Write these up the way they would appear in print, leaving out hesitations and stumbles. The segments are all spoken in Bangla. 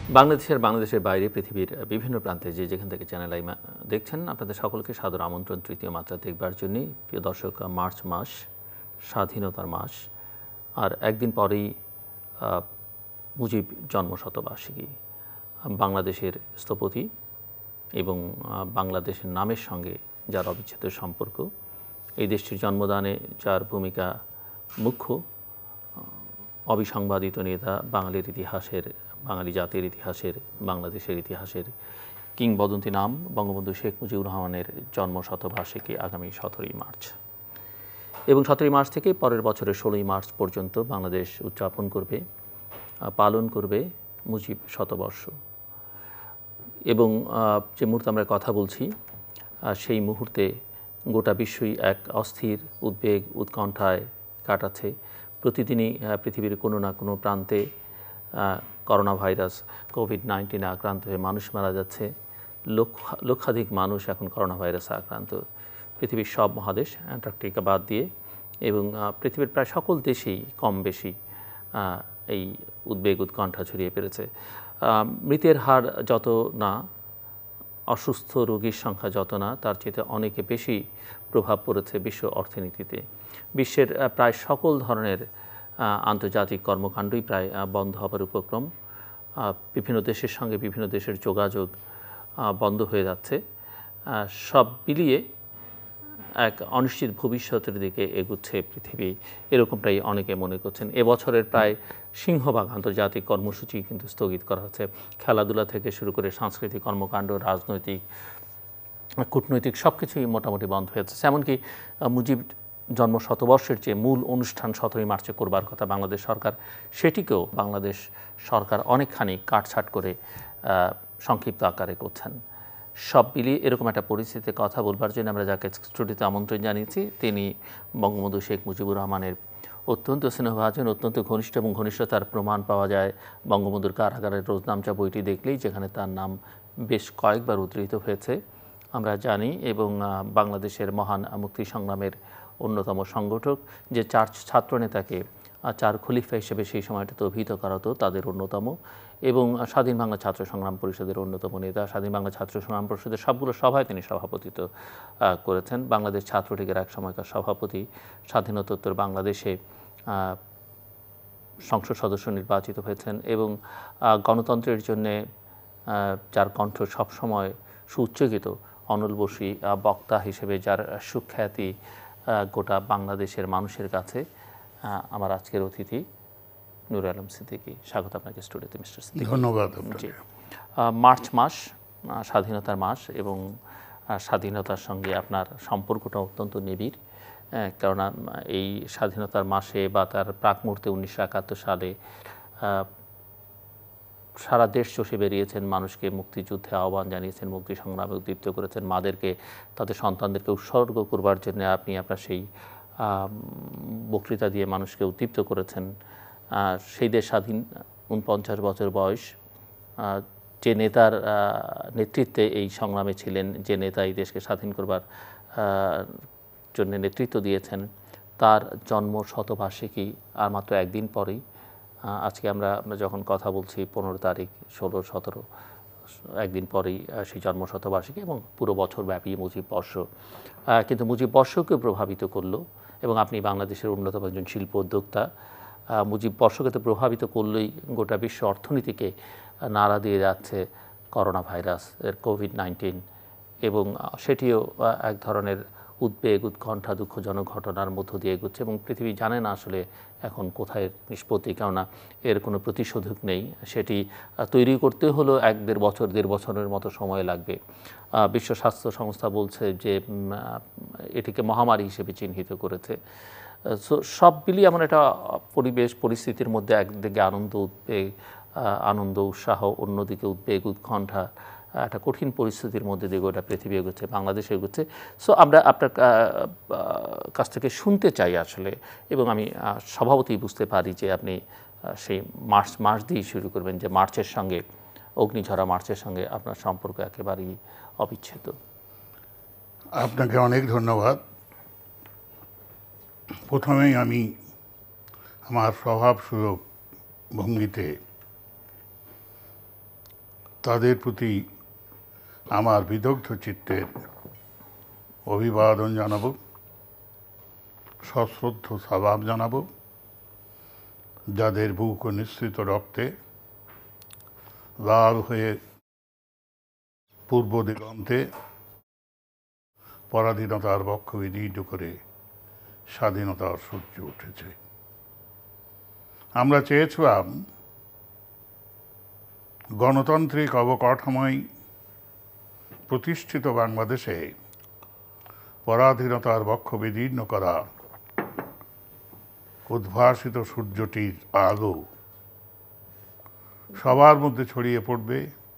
বাংলাদেশের বাইরে পৃথিবীর বিভিন্ন প্রান্তে যেখান থেকে চ্যানেল আই দেখছেন, আপনাদের সকলকে সাদর আমন্ত্রণ তৃতীয় মাত্রা দেখবার জন্য। প্রিয় দর্শক, মার্চ মাস স্বাধীনতার মাস, আর একদিন পরেই মুজিব জন্মশতবার্ষিকী। বাংলাদেশের স্থপতি এবং বাংলাদেশের নামের সঙ্গে যার অবিচ্ছেদ্য সম্পর্ক, এই দেশটির জন্মদানে যার ভূমিকা মুখ্য, অবিসংবাদিত নেতা, বাঙালি জাতির ইতিহাসের, বাংলাদেশের ইতিহাসের কিংবদন্তি নাম বঙ্গবন্ধু শেখ মুজিবুর রহমানের জন্মশতবার্ষিকী আগামী 17ই মার্চ। এবং 17ই মার্চ থেকে পরের বছরের 16ই মার্চ পর্যন্ত বাংলাদেশ পালন করবে মুজিব শতবর্ষ। এবং যে মুহূর্তে আমরা কথা বলছি, সেই মুহূর্তে গোটা বিশ্বই এক অস্থির উদ্বেগ উৎকণ্ঠায় কাটাচ্ছে। প্রতিদিনই পৃথিবীর কোনো না কোনো প্রান্তে করোনা ভাইরাস কোভিড-19 আক্রান্ত হয়ে মানুষ মারা যাচ্ছে। লক্ষাধিক মানুষ এখন করোনা ভাইরাসে আক্রান্ত। পৃথিবীর সব মহাদেশ, অ্যান্টার্কটিকা বাদ দিয়ে, এবং পৃথিবীর প্রায় সকল দেশেই কম বেশি এই উদ্বেগ উৎকণ্ঠা ছড়িয়ে পড়েছে। মৃতের হার যত না, অসুস্থ রোগীর সংখ্যা যত না, তার চেয়ে অনেকে বেশি প্রভাব পড়েছে বিশ্ব অর্থনীতিতে। বিশ্বের প্রায় সকল ধরনের আন্তর্জাতিক কর্মকাণ্ডই প্রায় বন্ধ হবার উপক্রম। বিভিন্ন দেশের সঙ্গে বিভিন্ন দেশের যোগাযোগ বন্ধ হয়ে যাচ্ছে। সব মিলিয়ে এক অনিশ্চিত ভবিষ্যতের দিকে এগুচ্ছে পৃথিবী, এরকমটাই অনেকে মনে করছেন। এবছরের প্রায় সিংহভাগ আন্তর্জাতিক কর্মসূচি কিন্তু স্থগিত করা হচ্ছে। খেলাধুলা থেকে শুরু করে সাংস্কৃতিক কর্মকাণ্ড, রাজনৈতিক, কূটনৈতিক সব কিছুই মোটামুটি বন্ধ হয়েছে। এমনকি মুজিব জন্ম শতবর্ষের যে মূল অনুষ্ঠান 17ই মার্চে করবার কথা বাংলাদেশ সরকার, সেটিকেও বাংলাদেশ সরকার অনেকখানি কাটছাট করে সংক্ষিপ্ত আকারে করছেন। সব মিলিয়ে এরকম একটা পরিস্থিতিতে কথা বলবার জন্য আমরা যাকে স্টুডিওতে আমন্ত্রণ জানিয়েছি, তিনি বঙ্গবন্ধু শেখ মুজিবুর রহমানের অত্যন্ত স্নেহভাজন, অত্যন্ত ঘনিষ্ঠ, এবং ঘনিষ্ঠতার প্রমাণ পাওয়া যায় বঙ্গবন্ধুর কারাগারের রোজনামচা বইটি দেখলেই, যেখানে তার নাম বেশ কয়েকবার উদ্ধৃত হয়েছে আমরা জানি। এবং বাংলাদেশের মহান মুক্তি সংগ্রামের অন্যতম সংগঠক, যে 4 ছাত্রনেতাকে 4 খলিফা হিসেবে সেই সময়টাতে অভিহিত করা হতো, তাদের অন্যতম, এবং স্বাধীন বাংলা ছাত্র সংগ্রাম পরিষদের অন্যতম নেতা। স্বাধীন বাংলা ছাত্র সংগ্রাম পরিষদের সবগুলো সভায় তিনি সভাপতিত্ব করেছেন। বাংলাদেশ ছাত্রলীগের এক সময়কার সভাপতি, স্বাধীনতোত্তর বাংলাদেশে সংসদ সদস্য নির্বাচিত হয়েছেন, এবং গণতন্ত্রের জন্যে যার কণ্ঠ সবসময় সুউচ্চকিত, অনল বসু বক্তা হিসেবে যার সুখ্যাতি গোটা বাংলাদেশের মানুষের কাছে, আমার আজকের অতিথি নূর আলম সিদ্দিকী। স্বাগত আপনাকে স্টুডিওতে মিস্টার সিদ্দিকী। ধন্যবাদ। মার্চ মাস স্বাধীনতার মাস, এবং স্বাধীনতার সঙ্গে আপনার সম্পর্কটা অত্যন্ত নিবিড়। কেননা এই স্বাধীনতার মাসে বা তার প্রাক মুহূর্তে 1971 সালে সারা দেশ চষে বেরিয়েছেন, মানুষকে মুক্তিযুদ্ধে আহ্বান জানিয়েছেন, মুক্তি সংগ্রামে উদ্দীপ্ত করেছেন, মাদেরকে, তাদের সন্তানদেরকে উৎসর্গ করবার জন্য আপনি আপনার সেই বক্তৃতা দিয়ে মানুষকে উদ্দীপ্ত করেছেন। সেই দেশ স্বাধীন, 49 বছর বয়স, যে নেতার নেতৃত্বে এই সংগ্রামে ছিলেন, যে নেতা এই দেশকে স্বাধীন করবার জন্য নেতৃত্ব দিয়েছেন, তার জন্ম শতবার্ষিকী আর মাত্র একদিন পরেই। আজকে আমরা যখন কথা বলছি 15 তারিখ, 16, 17, একদিন পরেই সেই জন্ম শতবার্ষিকী, এবং পুরো বছর ব্যাপী মুজিব বর্ষ। কিন্তু মুজিব বর্ষকে প্রভাবিত করলো, এবং আপনি বাংলাদেশের অন্যতম একজন শিল্প উদ্যোক্তা। মুজিব বর্ষকে তো প্রভাবিত করলেই গোটা বিশ্ব অর্থনীতিকে নাড়া দিয়ে যাচ্ছে করোনা ভাইরাস, কোভিড-19, এবং সেটিও এক ধরনের উদ্বেগ উৎকণ্ঠা দুঃখজনক ঘটনার মধ্য দিয়ে এগোচ্ছে, এবং পৃথিবী জানে না আসলে এখন কোথায় নিষ্পত্তি, কেননা এর কোনো প্রতিশোধক নেই। সেটি তৈরি করতে হলেও 1-1.5 বছর, 1.5 বছরের মতো সময় লাগবে। বিশ্ব স্বাস্থ্য সংস্থা বলছে যে এটিকে মহামারী হিসেবে চিহ্নিত করেছে। সব মিলিয়ে এমন একটা পরিস্থিতির মধ্যে একদিকে আনন্দ উৎসাহ, অন্যদিকে উদ্বেগ উৎকণ্ঠা, একটা কঠিন পরিস্থিতির মধ্যে দিয়ে গোটা পৃথিবী এগোচ্ছে, বাংলাদেশ এগোচ্ছে। সো আমরা আপনার কাছ থেকে শুনতে চাই আসলে, এবং আমি স্বভাবতই বুঝতে পারি যে আপনি সেই মার্চ দিয়েই শুরু করবেন, যে মার্চের সঙ্গে, অগ্নিঝরা মার্চের সঙ্গে আপনার সম্পর্ক একেবারেই অবিচ্ছেদ্য। আপনাকে অনেক ধন্যবাদ। প্রথমেই আমি আমার স্বভাবসুলভ ভঙ্গিতে তাদের প্রতি আমার বিদগ্ধ চিত্তের অভিবাদন জানাব, সশ্রদ্ধ সালাম জানাব, যাদের বুক নিঃসৃত রক্তে লাল হয়ে পূর্ব দিগন্তে পরাধীনতার বক্ষ বিদীর্ণ করে স্বাধীনতার সূর্য উঠেছে। আমরা চেয়েছিলাম গণতান্ত্রিক অবকাঠামোয় প্রতিষ্ঠিত বাংলাদেশে পরাধীনতার বক্ষ বিদীর্ণ করা উদ্ভাসিত সূর্যটির আলো সবার মধ্যে ছড়িয়ে পড়বে।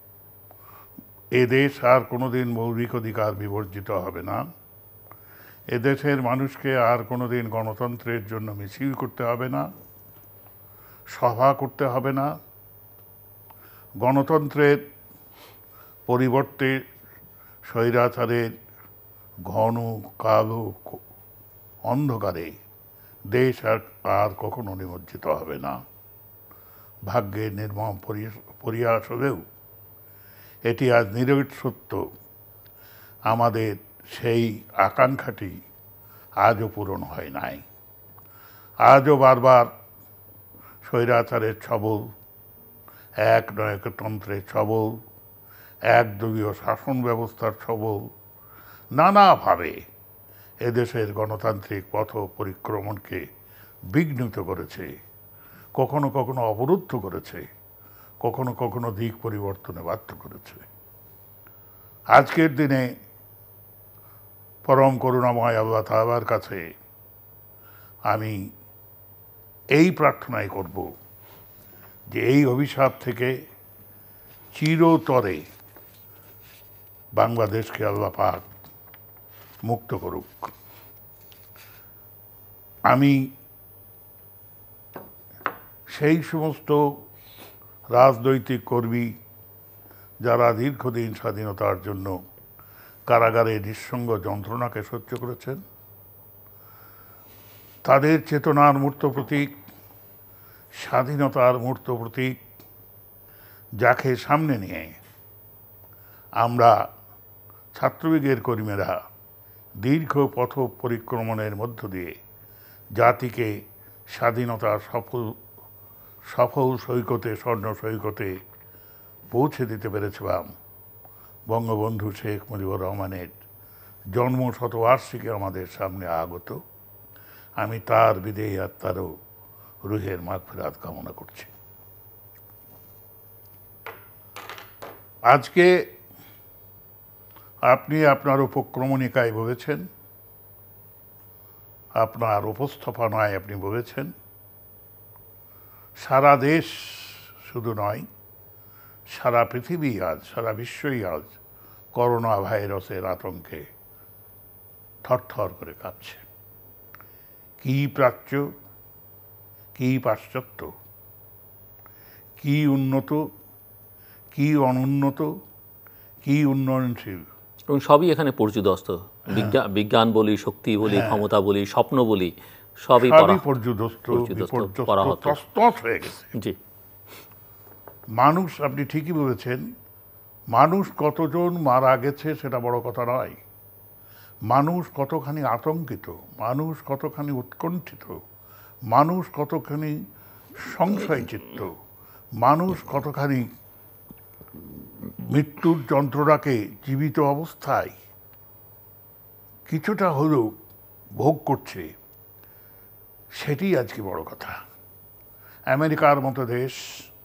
এদেশ আর কোনোদিন মৌলিক অধিকার বিবর্জিত হবে না। এদেশের মানুষকে আর কোনোদিন গণতন্ত্রের জন্য মিছিল করতে হবে না, সভা করতে হবে না। গণতন্ত্রের পরিবর্তে স্বৈরাচারের ঘন কালো অন্ধকারে দেশ আর কখনো নিমজ্জিত হবে না। ভাগ্যের নির্মম পরিহাস হলেও এটি আজ নিরীহ সত্য। আমাদের সেই আকাঙ্ক্ষাটি আজও পূরণ হয় নাই। আজও বারবার স্বৈরাচারের ছবল, এক নায়কতন্ত্রের ছবল, একদলীয় শাসন ব্যবস্থার ছবল নানাভাবে এদেশের গণতান্ত্রিক পথ পরিক্রমণকে বিঘ্নিত করেছে, কখনো কখনো অবরুদ্ধ করেছে, কখনো কখনো দিক পরিবর্তনে বাধ্য করেছে। আজকের দিনে পরম করুণাময় আল্লাহ তাআলার কাছে আমি এই প্রার্থনাই করব যে এই অভিশাপ থেকে চিরতরে বাংলাদেশকে আল্লাহ পাক মুক্ত করুক। আমি সেই সমস্ত রাজনৈতিক কর্মী যারা দীর্ঘদিন স্বাধীনতার জন্য কারাগারে নিঃসঙ্গ যন্ত্রণাকে সহ্য করেছেন, তাদের চেতনার মূর্ত প্রতীক, স্বাধীনতার মূর্ত প্রতীক, যাকে সামনে নিয়ে আমরা ছাত্রলীগের কর্মীরা দীর্ঘ পথ পরিক্রমণের মধ্য দিয়ে জাতিকে স্বাধীনতার সফল সৈকতে, স্বর্ণ সৈকতে পৌঁছে দিতে পেরেছিলাম। বঙ্গবন্ধু শেখ মুজিবুর রহমানের জন্ম শতবার্ষিকী আমাদের সামনে আগত। আমি তার বিদেহী আত্মারও রুহের মাগফিরাত কামনা করছি। আজকে আপনি আপনার উপক্রমণিকায় বলেছেন, আপনার উপস্থাপনায় আপনি বলেছেন, সারা দেশ শুধু নয়, সারা পৃথিবী আজ, সারা বিশ্বই আজ করোনা ভাইরাসের আতঙ্কে থরথর করে কাঁপছে। কি প্রাচ্য, কি পাশ্চাত্য, কি উন্নত, কি অনুন্নত, কি উন্নয়নশীল, এবং সবই এখানে পর্যুদস্ত। বিজ্ঞান বলি, শক্তি বলি, ক্ষমতা বলি, স্বপ্ন বলি, সবই পর্যুদস্ত, তছনছ হয়ে গেছে। জি, মানুষ, আপনি ঠিকই বলেছেন, মানুষ কতজন মারা গেছে সেটা বড় কথা নয়। মানুষ কতখানি আতঙ্কিত, মানুষ কতখানি উৎকণ্ঠিত, মানুষ কতখানি সংশয়চিত্ত, মানুষ কতখানি মৃত্যুর যন্ত্রণাকে জীবিত অবস্থায় কিছুটা হলেও ভোগ করছে, সেটি আজকে বড় কথা। আমেরিকার মতো দেশ,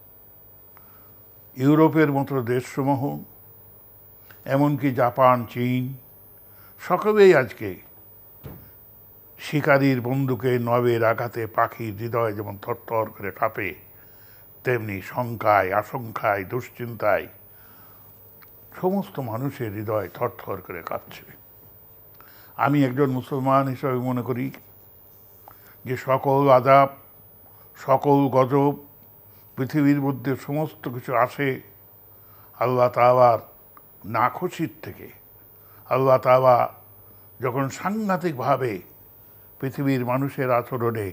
ইউরোপের মতো দেশসমূহ, এমনকি জাপান, চীন, সকলেই আজকে শিকারীর বন্দুকে নবের আঘাতে পাখির হৃদয় যেমন থরথর করে কাঁপে, তেমনি শঙ্কায়, আশঙ্কায়, দুশ্চিন্তায় সমস্ত মানুষের হৃদয় থরথর করে কাঁপছে। আমি একজন মুসলমান হিসাবে মনে করি যে সকল আযাব, সকল গজব, পৃথিবীর মধ্যে সমস্ত কিছু আসে আল্লাহ তাআলার নাখুশির থেকে। আল্লাহ তাআলা যখন সাংঘাতিকভাবে পৃথিবীর মানুষের আচরণে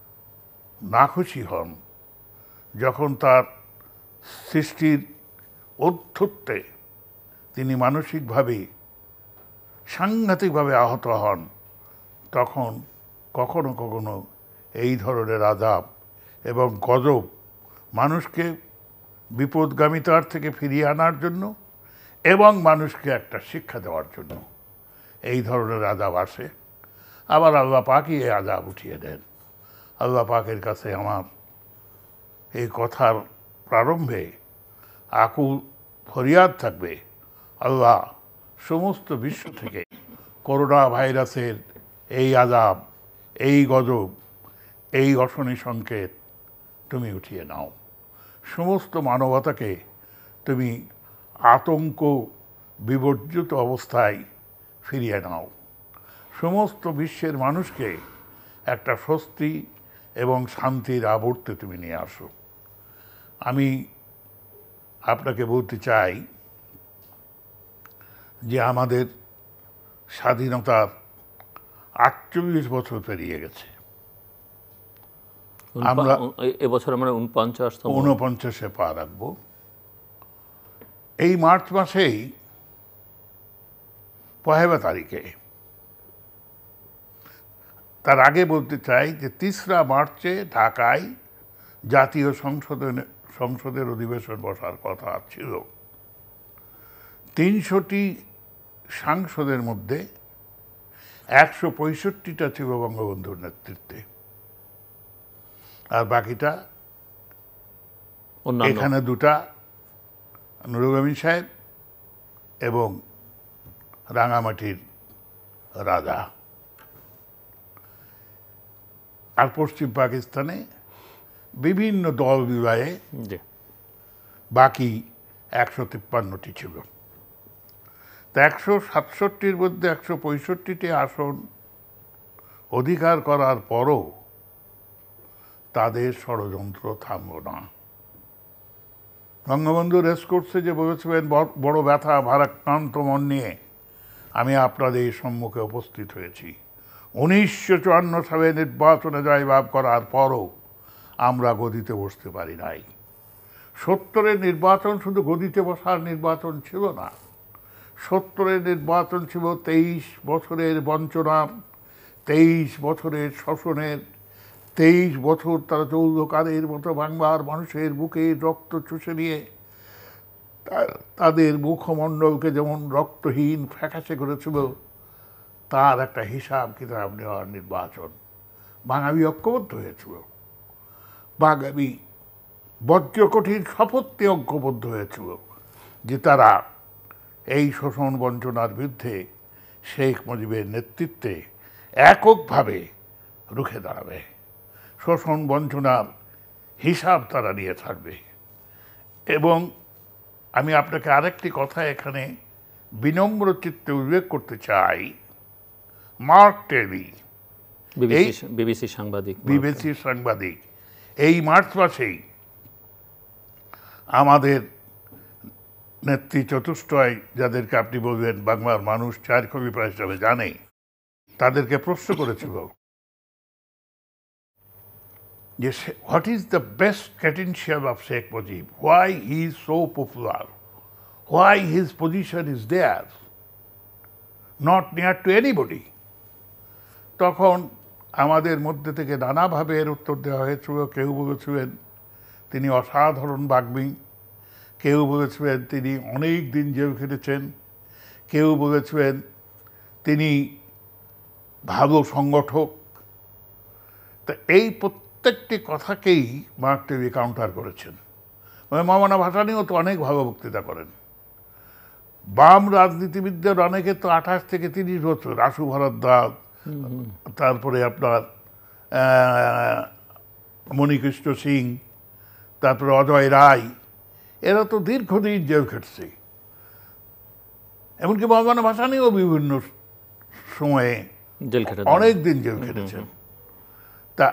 নাখুশি হন, যখন তার সৃষ্টির অধ্যত্তে তিনি মানসিকভাবে সাংঘাতিকভাবে আহত হন, তখন কখনো কখনো এই ধরনের আযাব এবং গজব মানুষকে বিপদগামিতার থেকে ফিরিয়ে আনার জন্য এবং মানুষকে একটা শিক্ষা দেওয়ার জন্য এই ধরনের আযাব আসে। আবার আল্লাহ পাকই এই আযাব উঠিয়ে দেন। আল্লাহ পাকের কাছে আমার এই কথার প্রারম্ভে আকুল ফরিয়াদ থাকবে, আল্লাহ সমস্ত বিশ্ব থেকে করোনা ভাইরাসের এই আযাব, এই গজব, এই অশনি সংকেত তুমি উঠিয়ে নাও। সমস্ত মানবতাকে তুমি আতঙ্ক বিবর্জিত অবস্থায় ফিরিয়ে নাও। সমস্ত বিশ্বের মানুষকে একটা স্বস্তি এবং শান্তির আবর্তে তুমি নিয়ে আসো। আমি আপনাকে বলতে চাই যে আমাদের স্বাধীনতার 48 বছর পেরিয়ে গেছে। আমরা এবছর আমরা 49-এ পা রাখবো। এই মার্চ মাসেই 1 তারিখে, তার আগে বলতে চাই যে 3 মার্চে ঢাকায় জাতীয় সংসদের অধিবেশন বসার কথা ছিল। 300টি সাংসদের মধ্যে 165টা ছিল বঙ্গবন্ধুর নেতৃত্বে, আর বাকিটা এখানে 2টা নুরুল আমিন সাহেব এবং রাঙামাটির রাজা, আর পশ্চিম পাকিস্তানে বিভিন্ন দল বিবাহে বাকি 153টি ছিল। তা 167টির মধ্যে 165টি আসন অধিকার করার পরও তাদের ষড়যন্ত্র থামল না। বঙ্গবন্ধু রেসকোর্সে যে বলেছিলেন, বড় ব্যথা ভারাক্রান্ত মন নিয়ে আমি আপনাদের সম্মুখে উপস্থিত হয়েছি। 1954 সালে নির্বাচনে জয়লাভ করার পরও আমরা গদিতে বসতে পারি নাই। 70-এর নির্বাচন শুধু গদিতে বসার নির্বাচন ছিল না, 70-এর নির্বাচন ছিল 23 বছরের বঞ্চনা, 23 বছরের শোষণের, 23 বছর তারা চৌধুকারের মতো বাংলার মানুষের বুকে রক্ত চুষে নিয়ে তাদের মুখমণ্ডলকে যেমন রক্তহীন ফ্যাকাশে করেছিল, তার একটা হিসাব কিতাব নেওয়ার নির্বাচন। বাঙালি ঐক্যবদ্ধ হয়েছিল, বাঙালি বজ্রকঠিন শপথে ঐক্যবদ্ধ হয়েছিল যে তারা এই শোষণ বঞ্চনার বিরুদ্ধে শেখ মুজিবের নেতৃত্বে এককভাবে রুখে দাঁড়াবে, শোষণ বঞ্চনার হিসাব তারা নিয়ে থাকবে। এবং আমি আপনাকে আরেকটি কথা এখানে বিনম্র চিত্তে উল্লেখ করতে চাই। মার্ক টেলি, বিবিসির সাংবাদিক, এই মার্চ মাসেই আমাদের নেত্রী চতুষ্টয়, যাদেরকে আপনি বলবেন বাংলার মানুষ 4 খলিফা হিসাবে জানে, তাদেরকে প্রশ্ন করেছিল যে what is the best credential of Sheikh Mujib, why he is so popular, why his position is there, not near to anybody. তখন আমাদের মধ্যে থেকে নানাভাবে এর উত্তর দেওয়া হয়েছিল। কেউ বলেছিলেন তিনি অসাধারণ বাগ্মী, কেউ বলেছিলেন তিনি অনেক দিন জেল খেটেছেন, কেউ বলেছিলেন তিনি ভালো সংগঠক। তা এই প্রত্যেকটি কথাকেই মার্ক টেলি কাউন্টার করেছেন। মৌলানা ভাসানীও তো অনেক ভালো বক্তৃতা করেন। বাম রাজনীতিবিদদের অনেকে তো 28 থেকে 30 বছর, আশু ভরদ্বাজ, তারপরে আপনার মণিকৃষ্ণ সিং, তারপরে অজয় রায়, এরা তো দীর্ঘদিন জেল খেটছে। এমনকি মৌলানা ভাসানীও বিভিন্ন সময়ে অনেক দিন জেল খেটেছেন। তা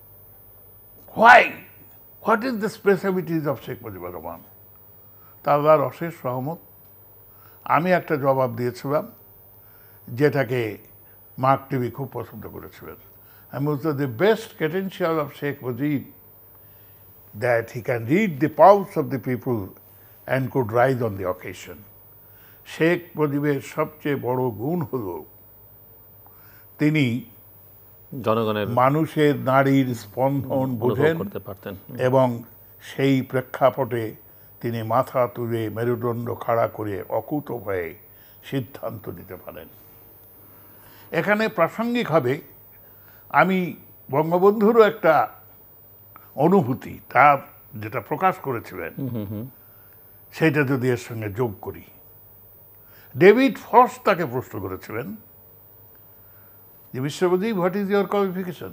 what is the specialities of Sheikh Mujibur Rahman? তার অশেষ সহমত। আমি একটা জবাব দিয়েছিলাম যেটাকে মার্ক টেলি খুব পছন্দ করেছিলেন। আমি বলতে, the best credential of Sheikh Mujib that he can read the pulse of the people and could rise on the occasion. Sheikh মুজিবের সবচেয়ে বড় গুণ হল তিনি জনগণের মানুষের নাড়ির স্পন্দন বোঝেন করতে পারতেন এবং সেই প্রেক্ষাপটে তিনি মাথা তুলে মেরুদণ্ড খাড়া করে অকুত হয়ে সিদ্ধান্ত নিতে পারেন। এখানে প্রাসঙ্গিকভাবে আমি বঙ্গবন্ধুরও একটা অনুভূতি তার যেটা প্রকাশ করেছিলেন সেটা যদি এর সঙ্গে যোগ করি, ডেভিড ফ্রস্ট তাকে প্রশ্ন করেছিলেন যে Mister Mujib, what is your qualification?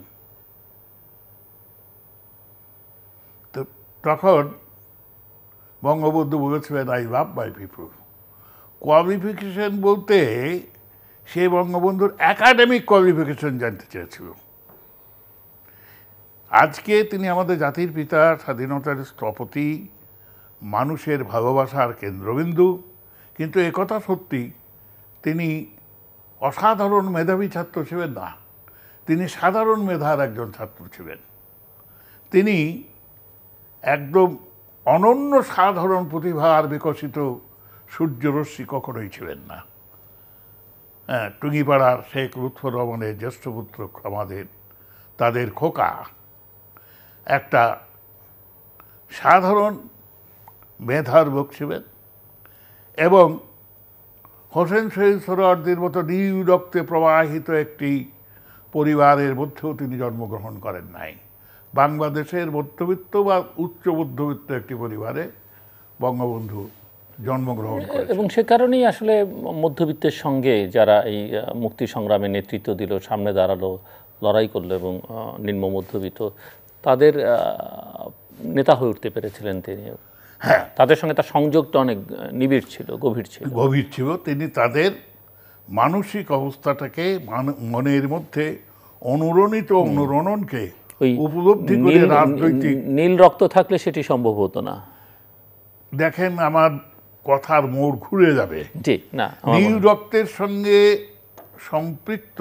তো তখন বঙ্গবন্ধু বলেছিলেন, I love my people. Qualification বলতে সে বঙ্গবন্ধুর একাডেমিক কোয়ালিফিকেশন জানতে চেয়েছিল। আজকে তিনি আমাদের জাতির পিতা, স্বাধীনতার স্থপতি, মানুষের ভালোবাসার কেন্দ্রবিন্দু, কিন্তু একথা সত্যি তিনি অসাধারণ মেধাবী ছাত্র ছিলেন না, তিনি সাধারণ মেধার একজন ছাত্র ছিলেন। তিনি একদম অনন্য সাধারণ প্রতিভার বিকশিত সূর্যরশ্মি কখনোই ছিলেন না। হ্যাঁ, টুঙ্গিপাড়ার শেখ লুৎফর রহমানের জ্যেষ্ঠ পুত্র আমাদের তাদের খোকা একটা সাধারণ মেধার লোক ছিলেন এবং হোসেন শহীদ সোহরাওয়ার্দীর মতো নীল রক্তে প্রবাহিত একটি পরিবারের মধ্যেও তিনি জন্মগ্রহণ করেন নাই। বাংলাদেশের মধ্যবিত্ত বা উচ্চ মধ্যবিত্ত একটি পরিবারে বঙ্গবন্ধু জন্মগ্রহণ করেন এবং সে কারণেই আসলে মধ্যবিত্তের সঙ্গে যারা এই মুক্তি সংগ্রামে নেতৃত্ব দিল, সামনে দাঁড়ালো, লড়াই করলো এবং নিম্ন মধ্যবিত্ত তাদের নেতা হয়ে উঠতে পেরেছিলেন তিনি। হ্যাঁ, তাদের সঙ্গে তার সংযোগটা অনেক নিবিড় ছিল, গভীর ছিল। তিনি তাদের মানসিক অবস্থাটাকে মনের মধ্যে অনুরণনকে উপলব্ধি করে রাজনৈতিক নীল রক্ত থাকলে সেটি সম্ভব হতো না। দেখেন, আমার কথার মোড় ঘুরে যাবে। জি, না, নীল রক্তের সঙ্গে সম্পৃক্ত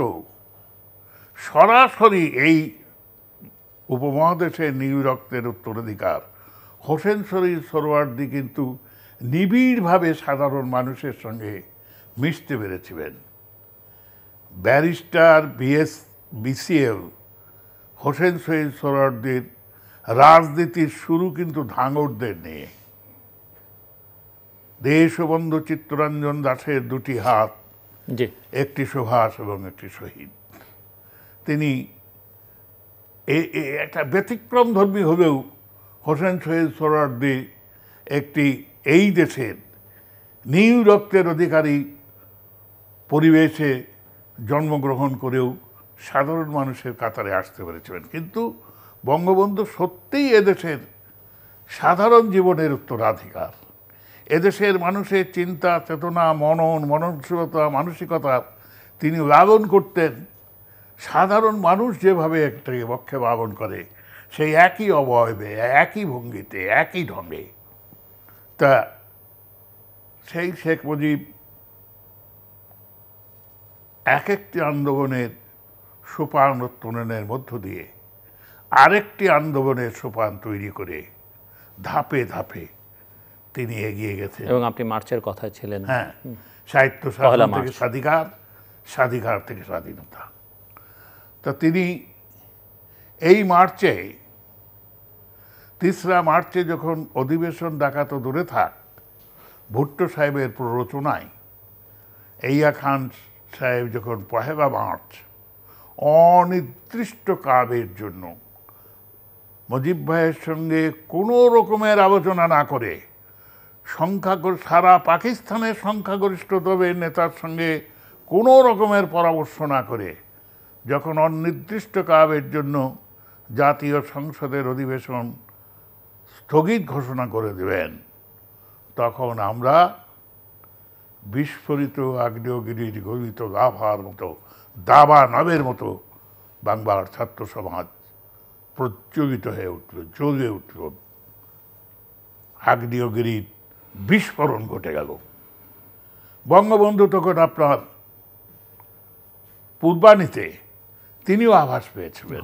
সরাসরি এই উপমহাদেশের নীল রক্তের উত্তরাধিকার হোসেন শহীদ সোহরাওয়ার্দী কিন্তু নিবিড়ভাবে সাধারণ মানুষের সঙ্গে মিশতে পেরেছিলেন। ব্যারিস্টার বিসিএল হোসেন শহীদ সোহরাওয়ার্দীর রাজনীতির শুরু কিন্তু ধাঙ্গরদের নিয়ে। দেশবন্ধু চিত্তরঞ্জন দাসের দুটি হাত, একটি সুভাষ এবং একটি শহীদ। তিনি একটা ব্যতিক্রম ধর্মী হলেও হোসেন শহীদ সোহরাওয়ার্দী একটি এই দেশের নীল রক্তের অধিকারী পরিবেশে জন্মগ্রহণ করেও সাধারণ মানুষের কাতারে আসতে পেরেছিলেন। কিন্তু বঙ্গবন্ধু সত্যিই এদেশের সাধারণ জীবনের উত্তরাধিকার, এদেশের মানুষের চিন্তা, চেতনা, মননশীলতা, মানসিকতা তিনি লালন করতেন। সাধারণ মানুষ যেভাবে একটাকে পক্ষে লালন করে সেই একই অবয়বে, একই ভঙ্গিতে, একই ঢঙে। তা সেই শেখ মুজিব এক একটি আন্দোলনের সোপান উত্তোলনের মধ্য দিয়ে আরেকটি আন্দোলনের সোপান তৈরি করে ধাপে ধাপে তিনি এগিয়ে গেছেন। এবং আপনি মার্চের কথা ছিলেন। হ্যাঁ, সাহিত্য শাসন থেকে স্বাধিকার, স্বাধিকার থেকে স্বাধীনতা। তা তিনি এই মার্চে, 3রা মার্চে যখন অধিবেশন ডাকা তো দূরে থাক, ভুট্টো সাহেবের প্ররোচনায় এইয়া খান সাহেব যখন 1 মার্চ অনির্দিষ্ট কালের জন্য মুজিব ভাইয়ের সঙ্গে কোনো রকমের আলোচনা না করে সারা পাকিস্তানের সংখ্যাগরিষ্ঠ দলের নেতার সঙ্গে কোনো রকমের পরামর্শ না করে যখন অনির্দিষ্ট কালের জন্য জাতীয় সংসদের অধিবেশন স্থগিত ঘোষণা করে দেবেন, তখন আমরা বিস্ফোরিত আগ্নেয়গিরির গলিত লাভার মতো, দাবা নবের মতো বাংলার ছাত্র সমাজ প্রজ্বলিত হয়ে উঠল, জ্বলে উঠল। আগ্নেয়গিরির বিস্ফোরণ ঘটে গেল। বঙ্গবন্ধু তখন আপনার পূর্বাণীতে তিনিও আভাস পেয়েছিলেন।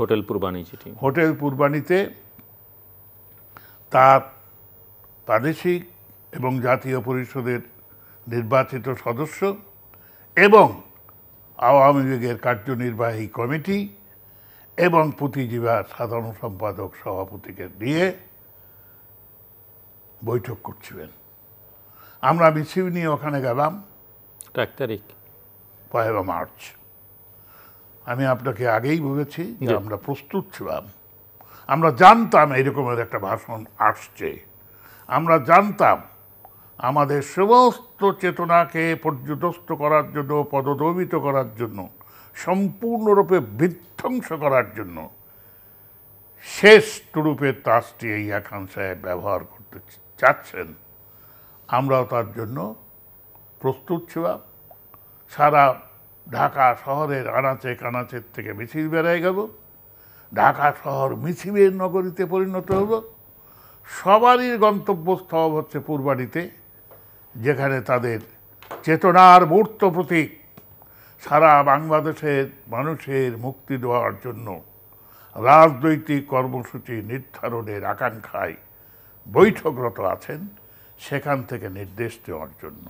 হোটেল পূর্বাণীতে তার প্রাদেশিক এবং জাতীয় পরিষদের নির্বাচিত সদস্য এবং আওয়ামী লীগের কার্যনির্বাহী কমিটি এবং পুঁথিজীবীর সাধারণ সম্পাদক সভাপতিকে নিয়ে বৈঠক করছিলেন। আমরা মিছিল নিয়ে ওখানে গেলাম 1 তারিখ 1 মার্চ। আমি আপনাকে আগেই বলেছি যে আমরা প্রস্তুত ছিলাম। আমরা জানতাম এরকমের একটা ভাষণ আসছে, আমরা জানতাম আমাদের সমস্ত চেতনাকে পর্যদস্ত করার জন্য, পদদমিত করার জন্য, সম্পূর্ণরূপে বিধ্বংস করার জন্য শেষ তুরুপের তাসটি ইয়াহিয়া খান সাহেব ব্যবহার করতে চাচ্ছেন। আমরাও তার জন্য প্রস্তুত ছিলাম। সারা ঢাকা শহরের আনাচে কানাচের থেকে মিছিল বেড়ায় গেল, ঢাকা শহর মিছিলের নগরীতে পরিণত হলো। সবারই গন্তব্যস্থল হচ্ছে পূর্বাড়িতে, যেখানে তাদের চেতনার মূর্ত প্রতীক সারা বাংলাদেশের মানুষের মুক্তি দেওয়ার জন্য রাজনৈতিক কর্মসূচি নির্ধারণের আকাঙ্ক্ষায় বৈঠকরত আছেন, সেখান থেকে নির্দেশ দেওয়ার জন্য।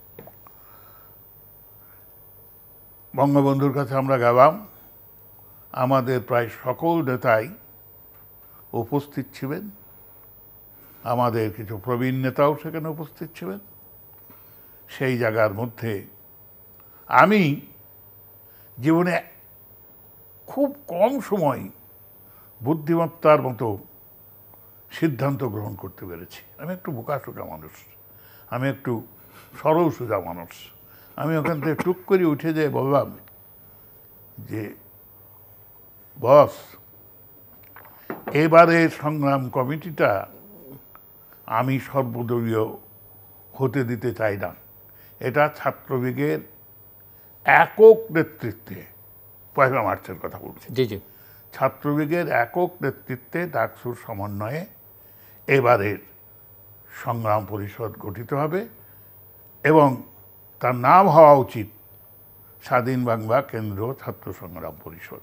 বঙ্গবন্ধুর কাছে আমরা গেলাম। আমাদের প্রায় সকল নেতাই উপস্থিত ছিলেন, আমাদের কিছু প্রবীণ নেতাও সেখানে উপস্থিত ছিলেন। সেই জায়গার মধ্যে আমি জীবনে খুব কম সময় বুদ্ধিমত্তার মতো সিদ্ধান্ত গ্রহণ করতে পেরেছি। আমি একটু বোকাশোকা মানুষ, আমি একটু সরল সোজা মানুষ। আমি ওখান থেকে টুক করে উঠে যেয়ে বললাম যে, বস, এবারে সংগ্রাম কমিটিটা আমি সর্বদলীয় হতে দিতে চাই না। এটা ছাত্রলীগের একক নেতৃত্বে, 1 মার্চের কথা বলছি, জি জি, ছাত্রলীগের একক নেতৃত্বে ডাকসুর সমন্বয়ে এবারের সংগ্রাম পরিষদ গঠিত হবে এবং তার নাম হওয়া উচিত স্বাধীন বাংলা কেন্দ্র ছাত্র সংগ্রাম পরিষদ।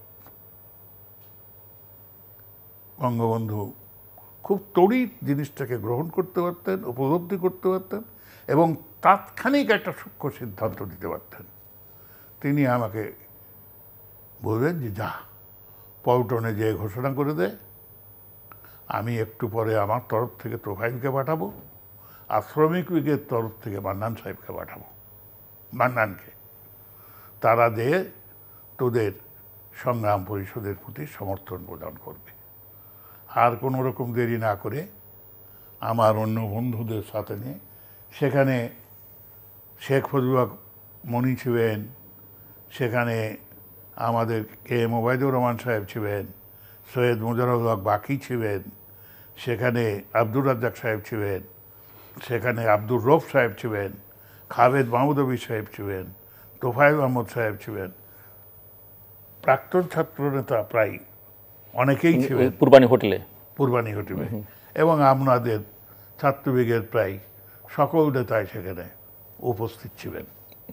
বঙ্গবন্ধু খুব তড়িৎ জিনিসটাকে গ্রহণ করতে পারতেন, উপলব্ধি করতে পারতেন এবং তাৎক্ষণিক একটা সূক্ষ্ম সিদ্ধান্ত দিতে পারতেন। তিনি আমাকে বললেন যে, যা পল্টনে যেয়ে ঘোষণা করে দে, আমি একটু পরে আমার তরফ থেকে তোফাইলকে পাঠাবো, আর শ্রমিক লীগের তরফ থেকে মান্নান সাহেবকে পাঠাবো, মান্নানকে। তারা যেয়ে তোদের সংগ্রাম পরিষদের প্রতি সমর্থন প্রদান করবে। আর কোনো রকম দেরি না করে আমার অন্য বন্ধুদের সাথে নিয়ে সেখানে শেখ ফজলুল মনি ছিলেন, সেখানে আমাদের এম ওবায়দুর রহমান সাহেব ছিলেন, সৈয়দ মুজারুল হক বাকি ছিলেন, সেখানে আব্দুর রাজ্জাক সাহেব ছিলেন, সেখানে আব্দুর রৌফ সাহেব ছিলেন, খালেদ মাহমুদবী সাহেব ছিলেন, তোফায়েল আহমদ সাহেব ছিলেন, প্রাক্তন ছাত্রনেতা প্রায় অনেকেই ছিলেন পূর্বাণী হোটেলে এবং আমাদের ছাত্রলীগের প্রায় সকল নেতাই সেখানে উপস্থিত ছিলেন।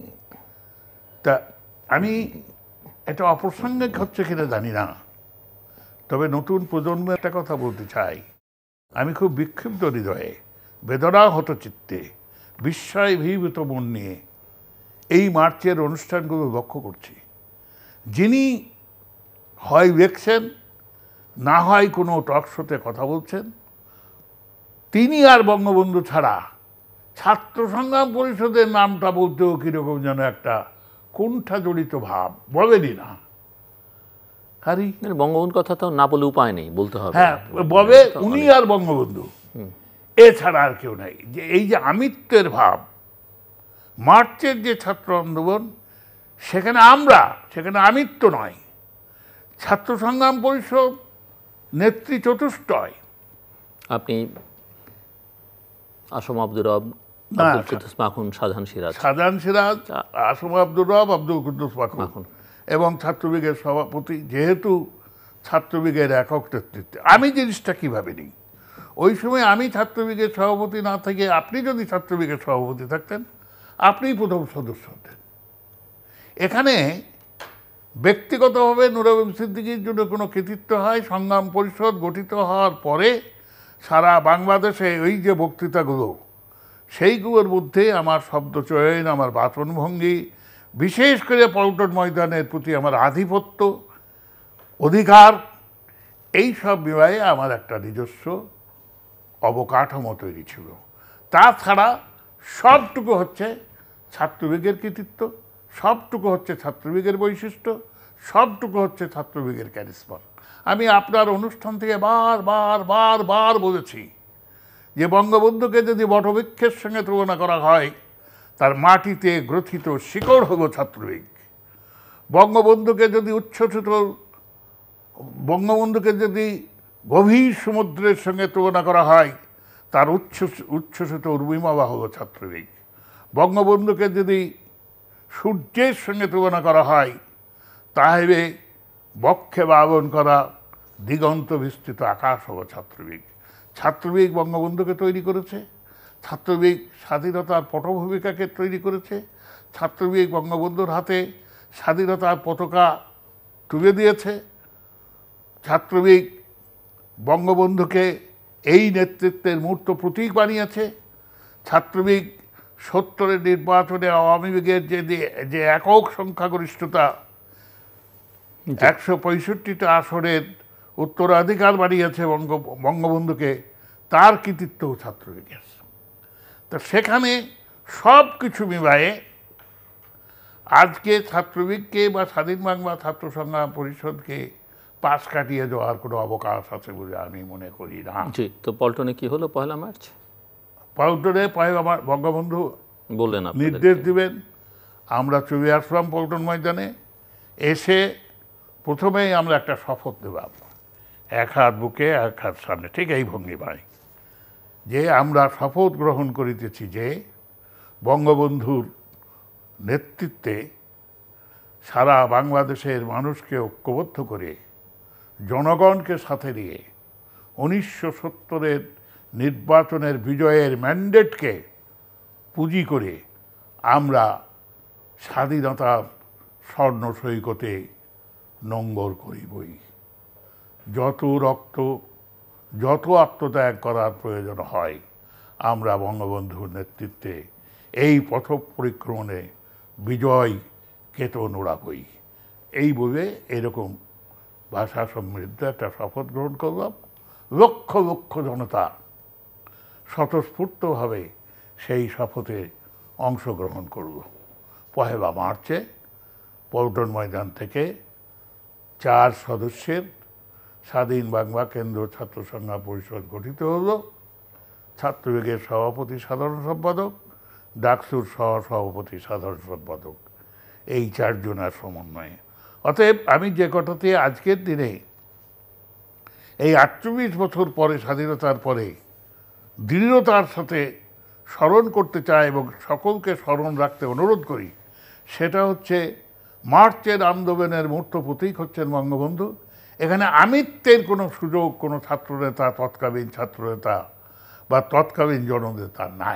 তা আমি এটা অপ্রাসঙ্গিক হচ্ছে কিনা জানি না, তবে নতুন প্রজন্মের একটা কথা বলতে চাই। আমি খুব বিক্ষিপ্ত হৃদয়ে, বেদনাহত চিত্তে, বিস্ময় ভীভূত মন নিয়ে এই মার্চের অনুষ্ঠানগুলো লক্ষ্য করছি। যিনি হয় দেখছেন, না হয় কোনো টক শোতে কথা বলছেন, তিনি আর বঙ্গবন্ধু ছাড়া ছাত্র সংগ্রাম পরিষদের নামটা বলতেও কীরকম যেন একটা কুণ্ঠা জড়িত ভাব, বলেনি না। বঙ্গবন্ধুর কথা তো না বলে উপায় নেই, বলতে হবে। হ্যাঁ, বলে উনি আর বঙ্গবন্ধু, এছাড়া আর কেউ নাই। যে এই যে আমিত্বের ভাব, মার্চের যে ছাত্র আন্দোলন, সেখানে সেখানে আমিত্ব নয়, ছাত্র সংগ্রাম পরিষদ নেত্রী চতুষ্টয়। আপনি আসম আব্দুর রব, আব্দুল কুদ্দুস মাখুন, শাহজাহান সিরাজ, আসম আব্দুর রব, আব্দুল কুদ্দুস মাখুন এবং ছাত্রলীগের সভাপতি, যেহেতু ছাত্রলীগের একক নেতৃত্বে। আমি জিনিসটা কীভাবে নিই, ওই সময় আমি ছাত্রলীগের সভাপতি না থেকে আপনি যদি ছাত্রলীগের সভাপতি থাকতেন, আপনিই প্রথম সদস্য হতেন। এখানে ব্যক্তিগতভাবে নূর আলম সিদ্দিকীর জন্য কোনো কৃতিত্ব হয়, সংগ্রাম পরিষদ গঠিত হওয়ার পরে সারা বাংলাদেশে ওই যে বক্তৃতাগুলো, সেইগুলোর মধ্যে আমার শব্দচয়ন, আমার বাচনভঙ্গি, বিশেষ করে পল্টন ময়দানের প্রতি আমার আধিপত্য, অধিকার, এই সব বিবাহে আমার একটা নিজস্ব অবকাঠামো তৈরি ছিল। তাছাড়া সবটুকু হচ্ছে ছাত্রলীগের কৃতিত্ব, সবটুকু হচ্ছে ছাত্রলীগের বৈশিষ্ট্য, সবটুকু হচ্ছে ছাত্রলীগের ক্যারিসমা। আমি আপনার অনুষ্ঠান থেকে বার বলেছি যে বঙ্গবন্ধুকে যদি বটবৃক্ষের সঙ্গে তুলনা করা হয়, তার মাটিতে গ্রথিত শিকড় হলো ছাত্রলীগ। বঙ্গবন্ধুকে যদি গভীর সমুদ্রের সঙ্গে তুলনা করা হয়, তার উচ্ছ্বসিত উর্মিমালা হলো ছাত্রলীগ। বঙ্গবন্ধুকে যদি সূর্যের সঙ্গে তুলনা করা হয়, তাহলে বক্ষে বাবন করা দিগন্ত বিস্তৃত আকাশ হলো ছাত্রলীগ। ছাত্রলীগ বঙ্গবন্ধুকে তৈরি করেছে, ছাত্রলীগ স্বাধীনতার পটভূমিকাকে তৈরি করেছে, ছাত্রলীগ বঙ্গবন্ধুর হাতে স্বাধীনতার পতাকা তুলে দিয়েছে, ছাত্রলীগ বঙ্গবন্ধুকে এই নেতৃত্বের মূর্ত প্রতীক বানিয়েছে। ছাত্রলীগ ৭০-এর নির্বাচনে আওয়ামী লীগের যে একক সংখ্যাগরিষ্ঠতা ১৬৫টা আসনের উত্তরাধিকার বানিয়েছে বঙ্গবন্ধুকে, তার কৃতিত্বও ছাত্রলীগের। তো সেখানে সব কিছু মিলায়ে আজকে ছাত্রলীগকে বা স্বাধীন বাংলা ছাত্র সংগ্রাম পরিষদকে পাশ কাটিয়ে দেওয়ার কোনো অবকাশ আছে বলে আমি মনে করি না। জি, তো পল্টনে কি হলো ১লা মার্চ? পল্টনে আমার বঙ্গবন্ধু বললেন নির্দেশ দিবেন, আমরা চলে আসলাম পল্টন ময়দানে। এসে প্রথমেই আমরা একটা শপথ দেবাম, এক হাত বুকে এক হাত সামনে, ঠিক এই ভঙ্গিমায়, যে আমরা শপথ গ্রহণ করিতেছি যে বঙ্গবন্ধুর নেতৃত্বে সারা বাংলাদেশের মানুষকে ঐক্যবদ্ধ করে, জনগণকে সাথে নিয়ে ১৯৭০-এর নির্বাচনের বিজয়ের ম্যান্ডেটকে পুঁজি করে আমরা স্বাধীনতার স্বর্ণ সৈকতে নোঙ্গর করিবই। যত রক্ত, যত আত্মত্যাগ করার প্রয়োজন হয়, আমরা বঙ্গবন্ধুর নেতৃত্বে এই পথ পরিক্রমণে বিজয় কেতন ওড়াবই। এই বলে এরকম ভাষা সমৃদ্ধ একটা শপথ গ্রহণ করলাম। লক্ষ লক্ষ জনতা স্বতঃস্ফূর্তভাবে সেই শপথে অংশগ্রহণ করল। ১লা মার্চে পল্টন ময়দান থেকে ৪ সদস্যের স্বাধীন বাংলা কেন্দ্র ছাত্র সংগ্রাম পরিষদ গঠিত হল। ছাত্রলীগের সভাপতি সাধারণ সম্পাদক, ডাকসুর সহসভাপতি সাধারণ সম্পাদক, এই ৪ জনের সমন্বয়ে। অতএব আমি যে কথাতে আজকের দিনে এই ৪৮ বছর পরে, স্বাধীনতার পরে দৃঢ়তার সাথে স্মরণ করতে চাই এবং সকলকে স্মরণ রাখতে অনুরোধ করি, সেটা হচ্ছে মার্চের আন্দোলনের মূর্ত প্রতীক হচ্ছেন বঙ্গবন্ধু। এখানে আমিত্বের কোনো সুযোগ কোনো ছাত্রনেতা, তৎকালীন ছাত্রনেতা বা তৎকালীন জননেতা নাই।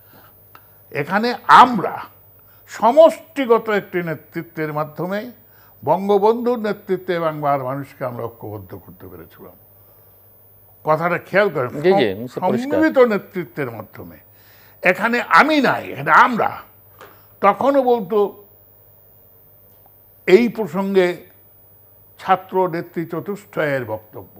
এখানে আমরা সমষ্টিগত একটি নেতৃত্বের মাধ্যমে বঙ্গবন্ধুর নেতৃত্বে বাংলার মানুষকে আমরা ঐক্যবদ্ধ করতে পেরেছিলাম। কথাটা খেয়াল করেন, সম্মিলিত নেতৃত্বের মাধ্যমে। এখানে আমি নাই, এখানে আমরা। তখনও বলতো এই প্রসঙ্গে ছাত্র নেত্রী চতুষ্টয়ের বক্তব্য,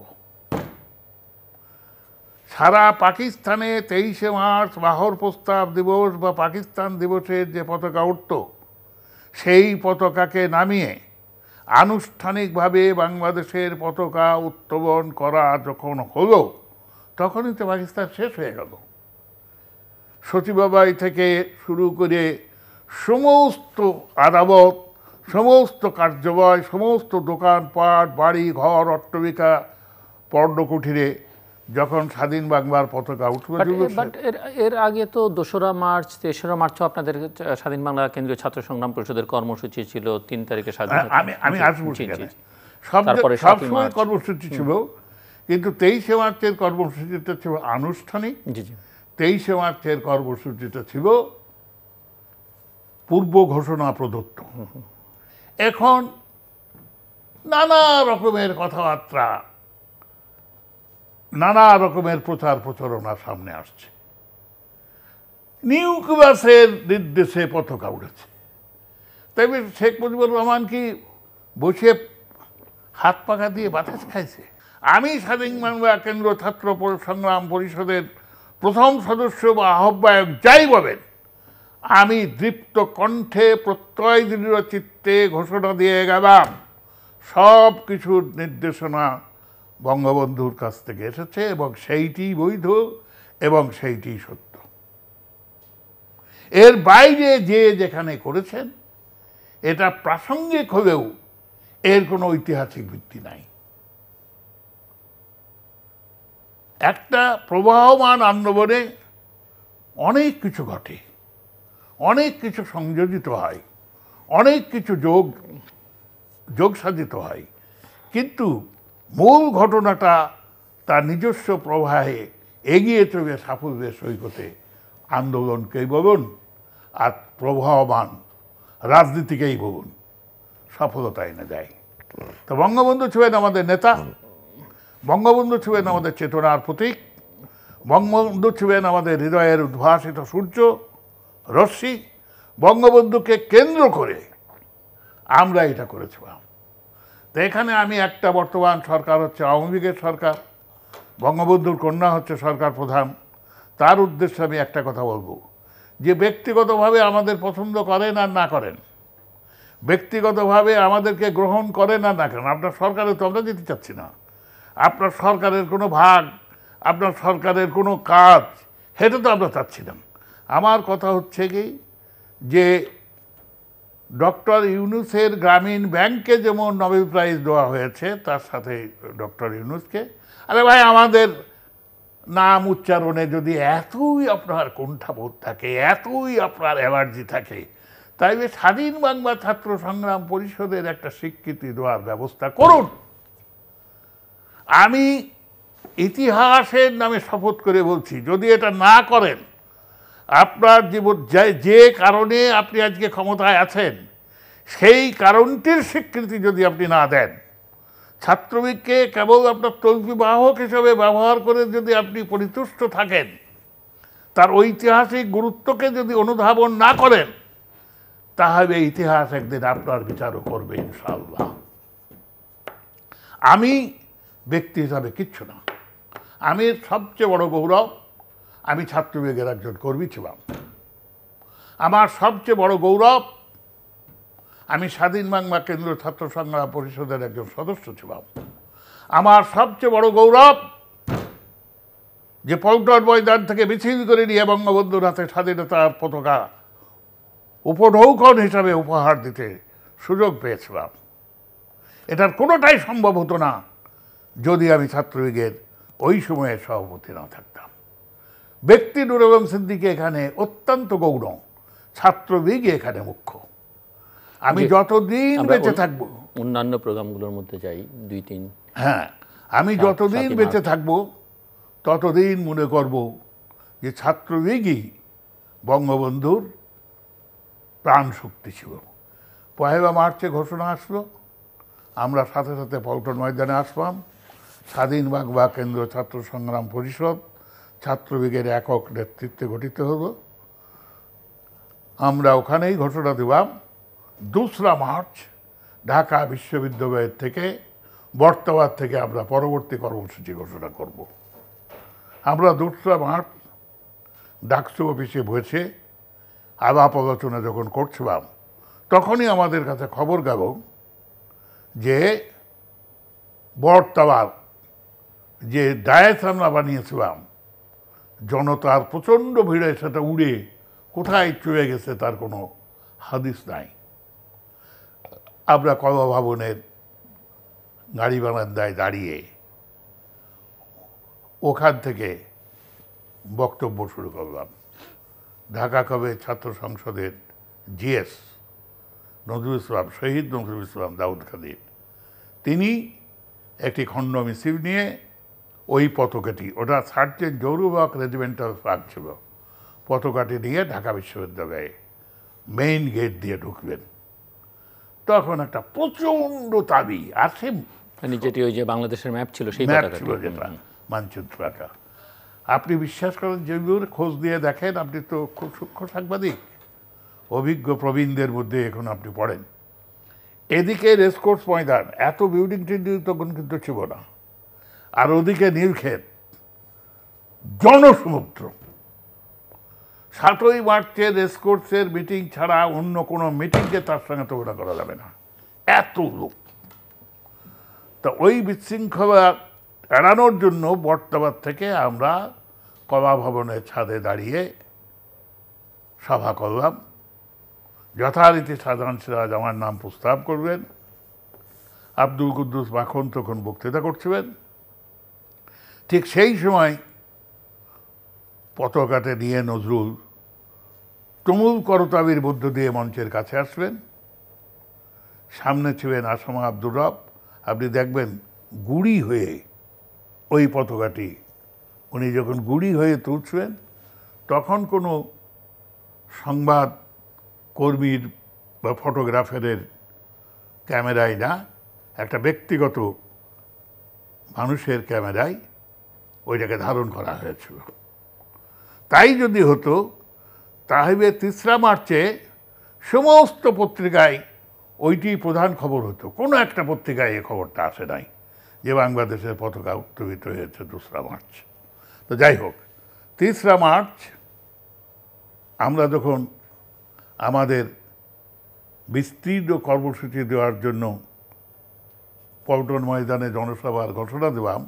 সারা পাকিস্তানে ২৩শে মার্চ লাহোর প্রস্তাব দিবস বা পাকিস্তান দিবসের যে পতাকা উঠত, সেই পতাকাকে নামিয়ে আনুষ্ঠানিকভাবে বাংলাদেশের পতাকা উত্তোলন করা যখন হলো, তখনই তো পাকিস্তান শেষ হয়ে গেল। সচিবালয় থেকে শুরু করে সমস্ত আদালত, সমস্ত কার্যালয়, সমস্ত দোকানপাট, বাড়ি ঘর, অট্টালিকা, পর্ণকুঠিরে যখন স্বাধীন বাংলার পতাকা উঠবে। এর আগে তো ২রা মার্চ, ৩রা মার্চও আপনাদের স্বাধীন বাংলা কেন্দ্রীয় ছাত্র সংগ্রাম পরিষদের কর্মসূচি ছিল ৩ তারিখে স্বাধীনতা। আমি আসবো সেখানে, সবসময় কর্মসূচি ছিল, কিন্তু ২৩শে মার্চের কর্মসূচিটা ছিল আনুষ্ঠানিক। ২৩শে মার্চের কর্মসূচিটা ছিল পূর্ব ঘোষণা প্রদত্ত। এখন নানা রকমের কথাবার্তা, নানা রকমের প্রচার প্রচারণা সামনে আসছে। নিউক্লিয়াসের নির্দেশে পতাকা উড়েছে। তাই শেখ মুজিবুর রহমান কি বসে হাত পাখা দিয়ে বাতাস খাইছে? আমি স্বাধীন বাংলা কেন্দ্র ছাত্র সংগ্রাম পরিষদের প্রথম সদস্য বা আহ্বায়ক যাই বলেন, আমি দৃপ্ত কণ্ঠে প্রত্যয় দৃঢ় চিত্তে ঘোষণা দিয়ে গেলাম সব কিছুর নির্দেশনা বঙ্গবন্ধুর কাছ থেকে এসেছে এবং সেইটি বৈধ এবং সেইটি সত্য। এর বাইরে যে যেখানে করেছেন এটা প্রাসঙ্গিক হলেও এর কোনো ঐতিহাসিক ভিত্তি নাই। একটা প্রবাহমান আন্দোলনে অনেক কিছু ঘটে, অনেক কিছু সংযোজিত হয়, অনেক কিছু যোগ সাধিত হয়, কিন্তু মূল ঘটনাটা তার নিজস্ব প্রবাহে এগিয়ে চলে সাফল্যের সৈকতে আন্দোলনকেই বলুন আর প্রবাহমান রাজনীতিকেই বলুন সফলতা এনে দেয়। তো বঙ্গবন্ধু ছিলেন আমাদের নেতা, বঙ্গবন্ধু ছিলেন আমাদের চেতনার প্রতীক, বঙ্গবন্ধু ছিলেন আমাদের হৃদয়ের উদ্ভাসিত সূর্য রশ্মি। বঙ্গবন্ধুকে কেন্দ্র করে আমরা এটা করেছিলাম। তো এখানে আমি একটা বর্তমান সরকার হচ্ছে আওয়ামী লীগের সরকার, বঙ্গবন্ধুর কন্যা হচ্ছে সরকার প্রধান। তার উদ্দেশ্যে আমি একটা কথা বলবো, যে ব্যক্তিগতভাবে আমাদের পছন্দ করেন আর না করেন, ব্যক্তিগতভাবে আমাদেরকে গ্রহণ করেন আর না করেন, আপনার সরকারে তো আমরা যেতে চাচ্ছি না, আপনার সরকারের কোনো ভাগ, আপনার সরকারের কোনো কাজ সেটা তো আমরা চাচ্ছি না। আমার কথা হচ্ছে কি, যে ডক্টর ইউনূসের গ্রামীণ ব্যাংকে যেমন নোবেল প্রাইজ দেওয়া হয়েছে, তার সাথে ডক্টর ইউনূসকে, আরে ভাই আমাদের নাম উচ্চারণে যদি এতই আপনার কুণ্ঠাবোধ থাকে, এতই আপনার অ্যালার্জি থাকে, তাইলে স্বাধীন বাংলা ছাত্র সংগ্রাম পরিষদের একটা স্বীকৃতি দেওয়ার ব্যবস্থা করুন। আমি ইতিহাসের নামে শপথ করে বলছি, যদি এটা না করেন, আপনার জীবন যে কারণে আপনি আজকে ক্ষমতায় আছেন সেই কারণটির স্বীকৃতি যদি আপনি না দেন, ছাত্রলীগকে কেবল আপনার তল্পি বাহক হিসেবে ব্যবহার করে যদি আপনি পরিতুষ্ট থাকেন, তার ঐতিহাসিক গুরুত্বকে যদি অনুধাবন না করেন, তাহলে ইতিহাস একদিন আপনার বিচারও করবে ইনশাআল্লাহ। আমি ব্যক্তি হিসাবে কিচ্ছু না, আমি সবচেয়ে বড় গৌরব আমি ছাত্রলীগের একজন কর্মী ছিলাম। আমার সবচেয়ে বড় গৌরব আমি স্বাধীন বাংলা কেন্দ্র ছাত্র সংগ্রাম পরিষদের একজন সদস্য ছিলাম। আমার সবচেয়ে বড় গৌরব যে পল্টন ময়দান থেকে মিছিল করে নিয়ে বঙ্গবন্ধুর হাতে স্বাধীনতার পতাকা উপঢৌকন হিসাবে উপহার দিতে সুযোগ পেয়েছিলাম। এটার কোনোটাই সম্ভব হতো না যদি আমি ছাত্রলীগের ওই সময়ে সভাপতি না থাকতাম। ব্যক্তি নূর এবং সিদ্দিকী এখানে অত্যন্ত গৌণ, ছাত্রলীগ এখানে মুখ্য। আমি যতদিন বেঁচে থাকবো, অন্যান্য প্রোগ্রামগুলোর মধ্যে যাই 2-3, হ্যাঁ, আমি যতদিন বেঁচে থাকবো ততদিন মনে করব যে ছাত্রলীগই বঙ্গবন্ধুর প্রাণ শক্তি ছিল। 1 মার্চে ঘোষণা আসলো, আমরা সাথে সাথে পল্টন ময়দানে আসলাম। স্বাধীন বাংলা কেন্দ্র ছাত্র সংগ্রাম পরিষদ ছাত্রলীগের একক নেতৃত্বে গঠিত হলো। আমরা ওখানেই ঘোষণা দিলাম 2 মার্চ ঢাকা বিশ্ববিদ্যালয়ের থেকে, বর্তমান থেকে আমরা পরবর্তী কর্মসূচি ঘোষণা করব। আমরা 2 মার্চ ডাকসু অফিসে বসে আলাপ আলোচনা যখন করছিলাম, তখনই আমাদের কাছে খবর গেল যে বর্তমান যে ডায়েস আমরা বানিয়েছিলাম, জনতার প্রচণ্ড ভিড়ে সেটা উড়ে কোথায় চলে গেছে তার কোনো হাদিস নাই। আমরা কলা ভবনের গাড়ি বারান্দায় দাঁড়িয়ে ওখান থেকে বক্তব্য শুরু করলাম। ঢাকা কবে ছাত্র সংসদের জিএস নজরুল ইসলাম, শহীদ নজরুল ইসলাম দাউদ খাদির, তিনি একটি খণ্ড মিছিল নিয়ে ওই পতাকাটি, ওটা সার্জেন্ট জৌরুবাক রেজিমেন্টাল ফ্ল্যাগ ছিল, পতাকাটি নিয়ে ঢাকা বিশ্ববিদ্যালয়ে মেইন গেট দিয়ে ঢুকবেন। তখন একটা প্রচণ্ড দাবি আছে, যেটি ওই যে বাংলাদেশের ম্যাপ ছিল, সেই ম্যাপ ছিল যেটা মানচিত্র আঁকা। আপনি বিশ্বাস করেন যেগুলোর খোঁজ দিয়ে দেখেন, আপনি তো খুব সূক্ষ্ম সাংবাদিক, অভিজ্ঞ প্রবীণদের মধ্যে এখন আপনি পড়েন। এদিকে রেসকোর্স ময়দান, এত বিল্ডিং টিল্ডিং তখন কিন্তু ছিল না, আর ওদিকে নীলক্ষেত, জনসমুদ্র। 7ই মার্চে রেসকোর্সের মিটিং ছাড়া অন্য কোনো মিটিংকে তার সঙ্গে তুলনা করা যাবে না, এত লোক। তা ওই বিশৃঙ্খলা এড়ানোর জন্য বটতলা থেকে আমরা কলা ভবনের ছাদে দাঁড়িয়ে সভা করলাম। যথারীতি সাধারণ সিরাজ আমার নাম প্রস্তাব করবেন, আব্দুল কুদ্দুস মাখন তখন বক্তৃতা করছিলেন। ঠিক সেই সময় পতাকাতে নিয়ে নজরুল তুমুল করতালির মধ্য দিয়ে মঞ্চের কাছে আসবেন। সামনে ছিলেন আসমা আব্দুর রব। আপনি দেখবেন গুড়ি হয়ে ওই পতাকাটি উনি যখন গুড়ি হয়ে তুলছিলেন, তখন কোনো সংবাদ কর্মীর বা ফটোগ্রাফারের ক্যামেরায় না, একটা ব্যক্তিগত মানুষের ক্যামেরায় ওইটাকে ধারণ করা হয়েছিল। তাই যদি হতো তাহলে 3রা মার্চে সমস্ত পত্রিকায় ওইটি প্রধান খবর হতো। কোনো একটা পত্রিকায় এই খবরটা আসে নাই যে বাংলাদেশের পতাকা উত্তোলিত হয়েছে 2রা মার্চ। তো যাই হোক, 3রা মার্চ আমরা যখন আমাদের বিস্তৃত কর্মসূচি দেওয়ার জন্য পল্টন ময়দানে জনসভার ঘোষণা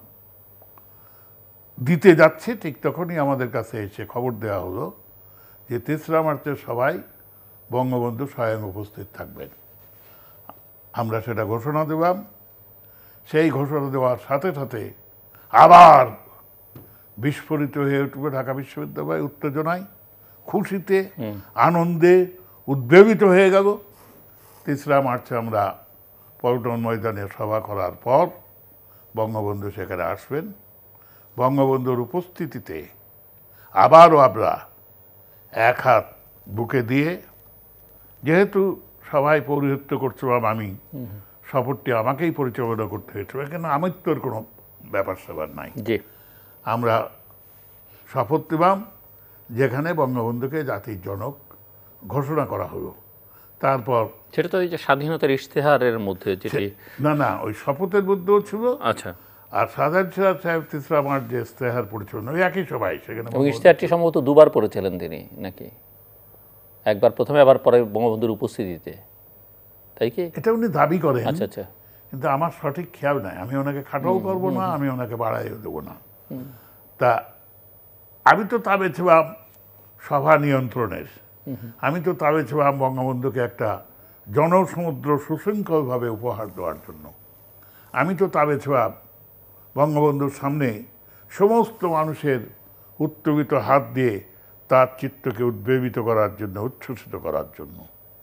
দিতে যাচ্ছে, ঠিক তখনই আমাদের কাছে এসে খবর দেওয়া হলো যে 3রা মার্চের সবাই বঙ্গবন্ধু স্বয়ং উপস্থিত থাকবেন। আমরা সেটা ঘোষণা দিলাম। সেই ঘোষণা দেওয়ার সাথে সাথে আবার বিস্ফোরিত হয়ে উঠবে ঢাকা বিশ্ববিদ্যালয়, উত্তেজনায়, খুশিতে, আনন্দে উদ্বেলিত হয়ে গেল। 3রা মার্চে আমরা পল্টন ময়দানে সভা করার পর বঙ্গবন্ধু সেখানে আসবেন। বঙ্গবন্ধুর উপস্থিতিতে আবারও আমরা এক হাত বুকে দিয়ে, যেহেতু সবাই পৌরোহিত্য করছিলাম আমি, শপথটি আমাকেই পরিচালনা করতে হয়েছিল, এখানে আমিত্বর কোনো ব্যাপার স্যাপার নাই। আমরা শপথ নিলাম, যেখানে বঙ্গবন্ধুকে জাতির জনক ঘোষণা করা হলো। তারপর সেটা তো ওই যে স্বাধীনতার ইশতেহারের মধ্যে যেটি, না ওই শপথের মধ্যেও ছিল। আচ্ছা। আর সাধারণ সিরাজ সাহেব 3রা মার্চ যে ইশতেহার পরিচালনা, ওই একই সবাই সেখানে। ইশতেহারটি সম্ভবত 2বার পড়েছিলেন তিনি নাকি? একবার প্রথমে, আবার পরে বঙ্গবন্ধুর উপস্থিতিতে, তাই কি? এটা উনি দাবি করেন। আচ্ছা আচ্ছা। কিন্তু আমার সঠিক খেয়াল নাই, আমি ওনাকে খাটাও করবো না, আমি ওনাকে বাড়াইও দেবো না। তা আমি তো তাবে ছিলাম সভা নিয়ন্ত্রণের, আমি তো তাবে ছিলাম বঙ্গবন্ধুকে একটা জনসমুদ্র সুশৃঙ্খলভাবে উপহার দেওয়ার জন্য। আমি তো তাবে ছিলাম বঙ্গবন্ধুর সামনে সমস্ত মানুষের উত্তোলিত হাত দিয়ে তার চিত্তকে উদ্বেলিত করার জন্য, উচ্ছ্বসিত করার জন্য।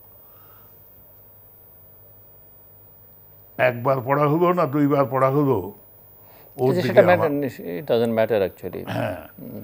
একবার পড়া হলো না 2বার পড়া হলো, হ্যাঁ।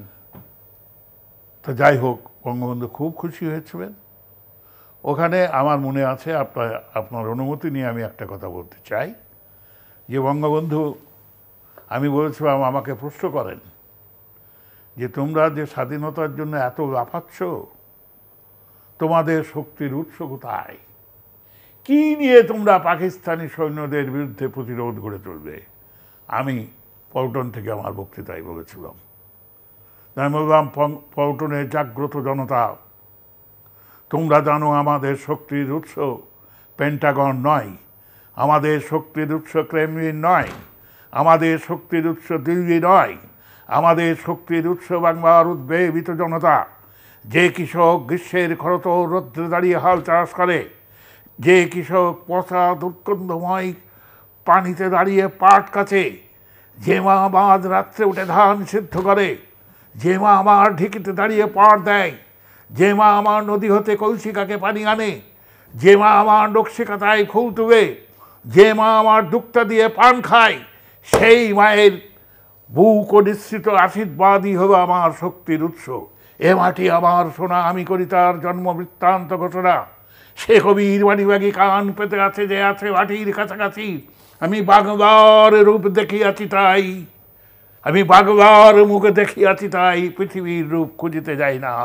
তো যাই হোক, বঙ্গবন্ধু খুব খুশি হয়েছিলেন। ওখানে আমার মনে আছে, আপনার অনুমতি নিয়ে আমি একটা কথা বলতে চাই, যে বঙ্গবন্ধু, আমি বলেছিলাম, আমাকে প্রশ্ন করেন যে তোমরা যে স্বাধীনতার জন্য এত লাফাচ্ছ, তোমাদের শক্তির উৎস কোথায়? কি নিয়ে তোমরা পাকিস্তানি সৈন্যদের বিরুদ্ধে প্রতিরোধ গড়ে তুলবে? আমি পল্টন থেকে আমার বক্তৃতায় বলেছিলাম, আমি বললাম, পল্টনের জাগ্রত জনতা, তোমরা জানো আমাদের শক্তির উৎস পেন্টাগন নয়, আমাদের শক্তির উৎস ক্রেমলিন নয়, আমাদের শক্তির উৎস দিল্লি নয়, আমাদের শক্তির উৎস বাংলার উদ্বেলিত জনতা। যে কৃষক গ্রীষ্মের খরতর রৌদ্রে দাঁড়িয়ে হাল চাষ করে, যে কৃষক পচা দুর্গন্ধময় পানিতে দাঁড়িয়ে পাট কাছে, যে মা মাঝ রাত্রে উঠে ধান সিদ্ধ করে, যে মা আমার ঢিকিতে দাঁড়িয়ে পাট দেয়, যে মা আমার নদী হতে কলসিকাকে পানি আনে, যে মা আমার নকশিকাতায় ফুল তুলে, যে মা আমার দুঃখটা দিয়ে পান খায়, সেই মায়ের বুক ও নিঃসৃত আশীর্বাদই হলো আমার শক্তির উৎস। এ মাটি আমার সোনা, আমি করি তার জন্ম বৃত্তান্ত ঘোষণা। সে কবির বাড়ি কান পেতে আছে যে আছে মাটির কাছাকাছি, আমি বাংলার রূপ দেখিয়াছি তাই। আমি বাংলার মুখে দেখিয়াছি তাই পৃথিবীর রূপ খুঁজিতে যাই না।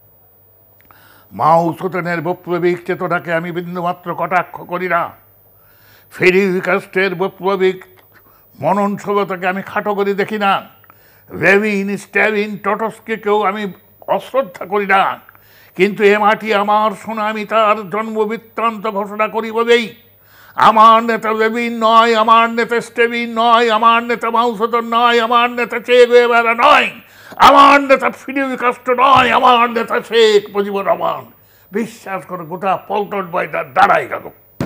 মাও সুতনের বৈপ্লবিক চেতনাকে আমি বিন্দুমাত্র কটাক্ষ করি না। ফিডেল কাস্ট্রোর বৈপ্লবিক মননশীলতাকে আমি খাটো করে দেখি না। লেনিন, স্ট্যালিন, ট্রটস্কিকেও আমি অশ্রদ্ধা করি না। কিন্তু এ মাটি আমার সোনা, আমি তার জন্মবৃত্তান্ত ঘোষণা করি বলেই আমার নেতা লেনিন নয়, আমার নেতা স্ট্যালিন নয়, আমার নেতা মাও সেতুং নয়, আমার নেতা চে গুয়েভারা নয়, আমার নেতা ফিডেল কাস্ট্রো নয়, আমার নেতা শেখ মুজিবুর রহমান। বিশ্বাস করে গোটা পল্টন বয়টার দাঁড়াই গেল।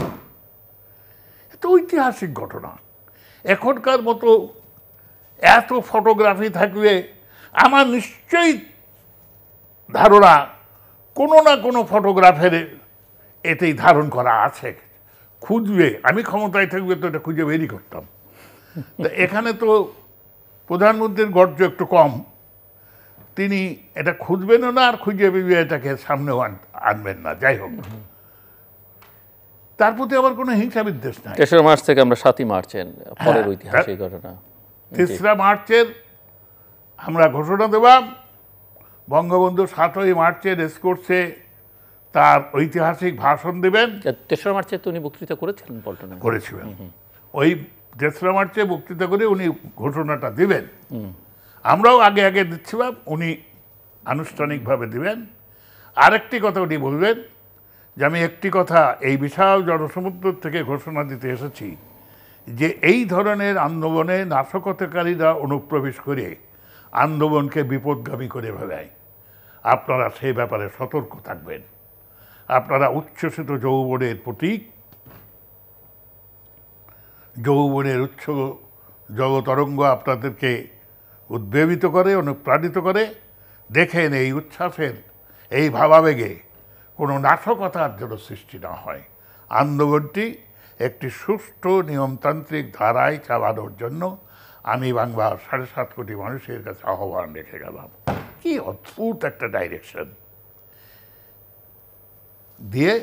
এটা ঐতিহাসিক ঘটনা। এখনকার মতো এত ফটোগ্রাফি থাকলে আমার নিশ্চয়ই ধারণা কোনো না কোনো ফটোগ্রাফের এতেই ধারণ করা আছে। খুঁজবে, আমি ক্ষমতায় থাকবে তো এটা খুঁজে বেরই করতাম। তা এখানে তো প্রধানমন্ত্রীর গর্জ একটু কম, তিনি এটা খুঁজবেনও না আর খুঁজে বেরিয়ে এটাকে সামনেও আনবেন না। যাই হোক, তার প্রতি আবার কোনো হিংসা বিদ্বেষ নাই। 3রা মার্চ থেকে আমরা 7ই মার্চের পরের ঐতিহাসিক ঘটনা। 3রা মার্চের আমরা ঘোষণা দেবাম, বঙ্গবন্ধু 7ই মার্চে রেসকোর্সে তার ঐতিহাসিক ভাষণ দেবেন। 3রা মার্চে তো উনি বক্তৃতা করেছিলেন পল্টনে। করেছিলেন। ওই 3রা মার্চে বক্তৃতা করে উনি ঘোষণাটা দিবেন। আমরাও আগে আগে দিচ্ছিলাম, উনি আনুষ্ঠানিকভাবে দিবেন। আরেকটি কথা উনি বলবেন যে আমি একটি কথা এই বিশাল জনসমুদ্র থেকে ঘোষণা দিতে এসেছি যে এই ধরনের আন্দোলনে নাশকতাকারীরা অনুপ্রবেশ করে আন্দোলনকে বিপদগামী করে ফেলায়। আপনারা সেই ব্যাপারে সতর্ক থাকবেন। আপনারা উচ্ছ্বসিত যৌবনের প্রতীক, যৌবনের উচ্ছ জলতরঙ্গ আপনাদেরকে উদ্বেলিত করে, অনুপ্রাণিত করে। দেখেন এই উচ্ছ্বাসের, এই ভাবাবেগে কোনো নাশকতার যেন সৃষ্টি না হয়। আন্দোলনটি একটি সুষ্ঠু নিয়মতান্ত্রিক ধারায় চালানোর জন্য আমি বাংলার 7.5 কোটি মানুষের কাছে আহ্বান রেখে গেলাম। কি অদ্ভুত একটা ডাইরেকশন দিয়ে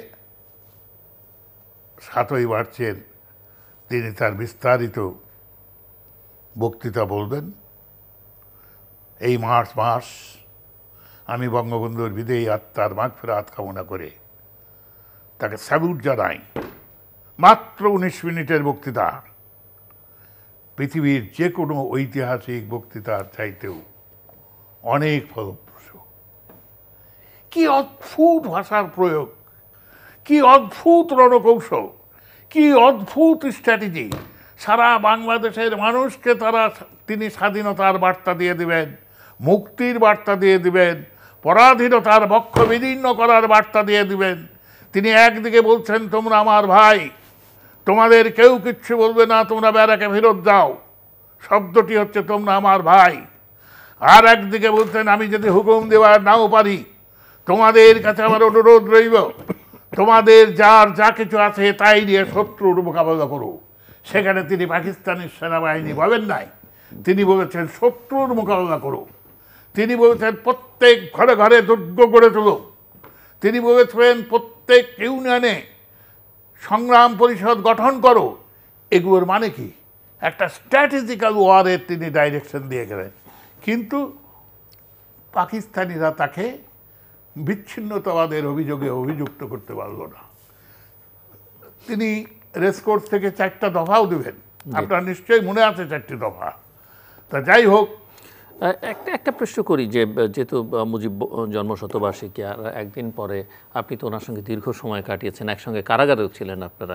7ই মার্চের তিনি তার বিস্তারিত বক্তৃতা বলবেন। এই মার্চ মাস আমি বঙ্গবন্ধুর বিদেয়ী আত্মার মাগফিরাত কামনা করে তাকে স্যালুট জানাই। মাত্র 19 মিনিটের বক্তৃতা পৃথিবীর যে কোনো ঐতিহাসিক বক্তৃতার চাইতেও অনেক ফলপ্রসূ। কি অদ্ভুত ভাষার প্রয়োগ, কি অদ্ভুত রণকৌশল, কি অদ্ভুত স্ট্র্যাটেজি। সারা বাংলাদেশের মানুষকে তিনি স্বাধীনতার বার্তা দিয়ে দিবেন, মুক্তির বার্তা দিয়ে দিবেন, পরাধীনতার বক্ষ বিদীর্ণ করার বার্তা দিয়ে দিবেন। তিনি একদিকে বলছেন তোমরা আমার ভাই, তোমাদের কেউ কিচ্ছু বলবে না, তোমরা ব্যারাকে ফেরত যাও, শব্দটি হচ্ছে তোমরা আমার ভাই। আর একদিকে বলছেন আমি যদি হুকুম দেওয়ার নাও পারি, তোমাদের কাছে আমার অনুরোধ রইল, তোমাদের যার যা কিছু আছে তাই নিয়ে শত্রুর মোকাবেলা করো। সেখানে তিনি পাকিস্তানি সেনাবাহিনী বলেন নাই, তিনি বলেছেন শত্রুর মোকাবেলা করো। তিনি বলেছেন প্রত্যেক ঘরে ঘরে দুর্গ গড়ে তোলো। তিনি বলেছেন প্রত্যেক ইউনিয়নে সংগ্রাম পরিষদ গঠন করো। এগুলোর মানে কি? একটা স্ট্র্যাটেজিক্যাল ওয়ারের তিনি ডাইরেকশন দিয়ে গেলেন। কিন্তু পাকিস্তানিরা তাকে বিচ্ছিন্নতাবাদের অভিযোগে অভিযুক্ত করতে পারল না। তিনি রেসকোর্স থেকে 4টা দফাও দেবেন, আপনার নিশ্চয়ই মনে আছে 4টি দফা। তা যাই হোক, একটা প্রশ্ন করি যে যেহেতু মুজিব জন্মশতবার্ষিকী আর একদিন পরে আপনি তো ওনার সঙ্গে দীর্ঘ সময় কাটিয়েছেন, একসঙ্গে কারাগারেও ছিলেন আপনারা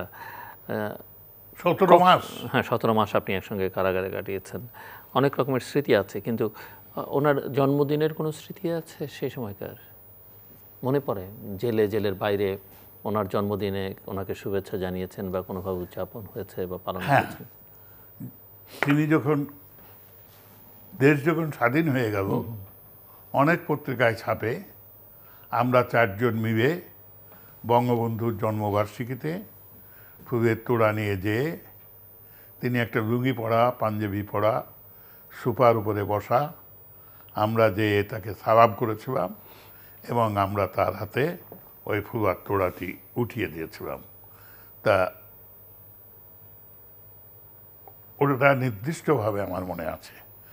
17 মাস। হ্যাঁ, 17 মাস আপনি একসঙ্গে কারাগারে কাটিয়েছেন। অনেক রকমের স্মৃতি আছে, কিন্তু ওনার জন্মদিনের কোনো স্মৃতি আছে সেই সময়কার মনে পড়ে? জেলের বাইরে ওনার জন্মদিনে ওনাকে শুভেচ্ছা জানিয়েছেন বা কোনোভাবে উদযাপন হয়েছে বা পালন হয়েছে? তিনি দেশ যখন স্বাধীন হয়ে গেল, অনেক পত্রিকায় ছাপে আমরা 4 জন মিলে বঙ্গবন্ধুর জন্মবার্ষিকীতে ফুলের তোড়া নিয়ে যেয়ে, তিনি একটা লুঙ্গি পরা, পাঞ্জাবি পরা, সুপার উপরে বসা, আমরা যেয়ে তাকে সালাম করেছিলাম এবং আমরা তার হাতে ওই ফুলের তোড়াটি উঠিয়ে দিয়েছিলাম। তা ওটা নির্দিষ্টভাবে আমার মনে আছে।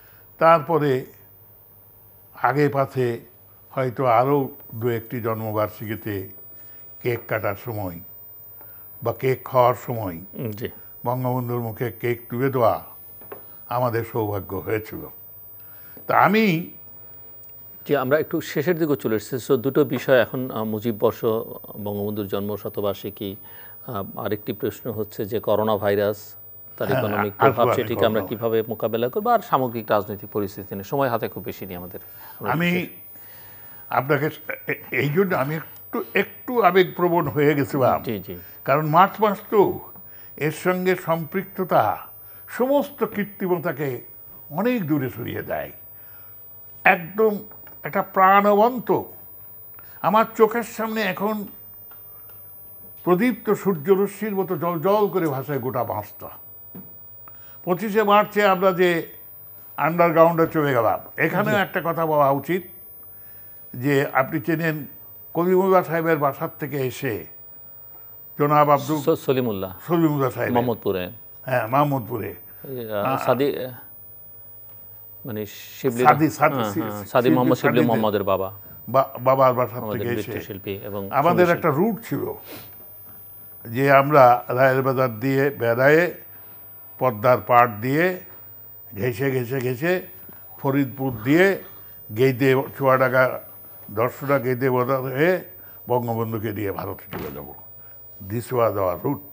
তারপরে আগে পাশে হয়তো আরও দু একটি জন্মবার্ষিকীতে কেক কাটার সময় বা কেক খাওয়ার সময় জি বঙ্গবন্ধুর মুখে কেক তুলে দেওয়া আমাদের সৌভাগ্য হয়েছিল। তা আমি যে আমরা একটু শেষের দিকে চলে এসেছি, সো দুটো বিষয় এখন, মুজিব বর্ষ, বঙ্গবন্ধুর জন্ম শতবার্ষিকী, আরেকটি প্রশ্ন হচ্ছে যে করোনা ভাইরাস, তার ইকোনমিক প্রভাব, সেটিকে আমরা কিভাবে মোকাবেলা করবো, আর সামগ্রিক রাজনৈতিক পরিস্থিতি নিয়ে। সময় হাতে খুব বেশি নেই আমাদের। আমি আপনাকে এই জন্য আমি একটু আবেগপ্রবণ হয়ে গেছিলাম, জি জি, কারণ মার্চ মাস তো এর সঙ্গে সম্পৃক্ততা সমস্ত কৃত্রিমতাকে অনেক দূরে সরিয়ে দেয়। একদম একটা প্রাণবন্ত, আমার চোখের সামনে এখন প্রদীপ্ত সূর্যরশ্মির মতো জল জল করে ভাসায় গোটা মাসটা। 25শে মার্চে আমরা যে আন্ডারগ্রাউন্ডে চলে গেলাম, এখানেও একটা কথা বলা উচিত যে আপনি চেনেন কবিমুল্লাহ সাহেবের বাসার থেকে এসে জনাব আব্দুল সলিমুল্লাহ সাহেব মোহাম্মদপুরে, হ্যাঁ মাহমুদপুরে, সাদি মানে শিবলি, সাদি মোহাম্মদ শিবলি মোহাম্মদের বাবা, বাবার বাসার থেকে এসে শিল্পী, এবং আমাদের একটা রুট ছিল যে আমরা রায়ের বাজার দিয়ে বেড়ায়ে পদ্মার পাড় দিয়ে ঘেঁষে ঘেঁষে ঘেঁষে ফরিদপুর দিয়ে গেইদে চুয়াডাঙ্গা 10টা গেইদে বাজার হয়ে বঙ্গবন্ধুকে দিয়ে ভারতে চলে যাব। This was our route.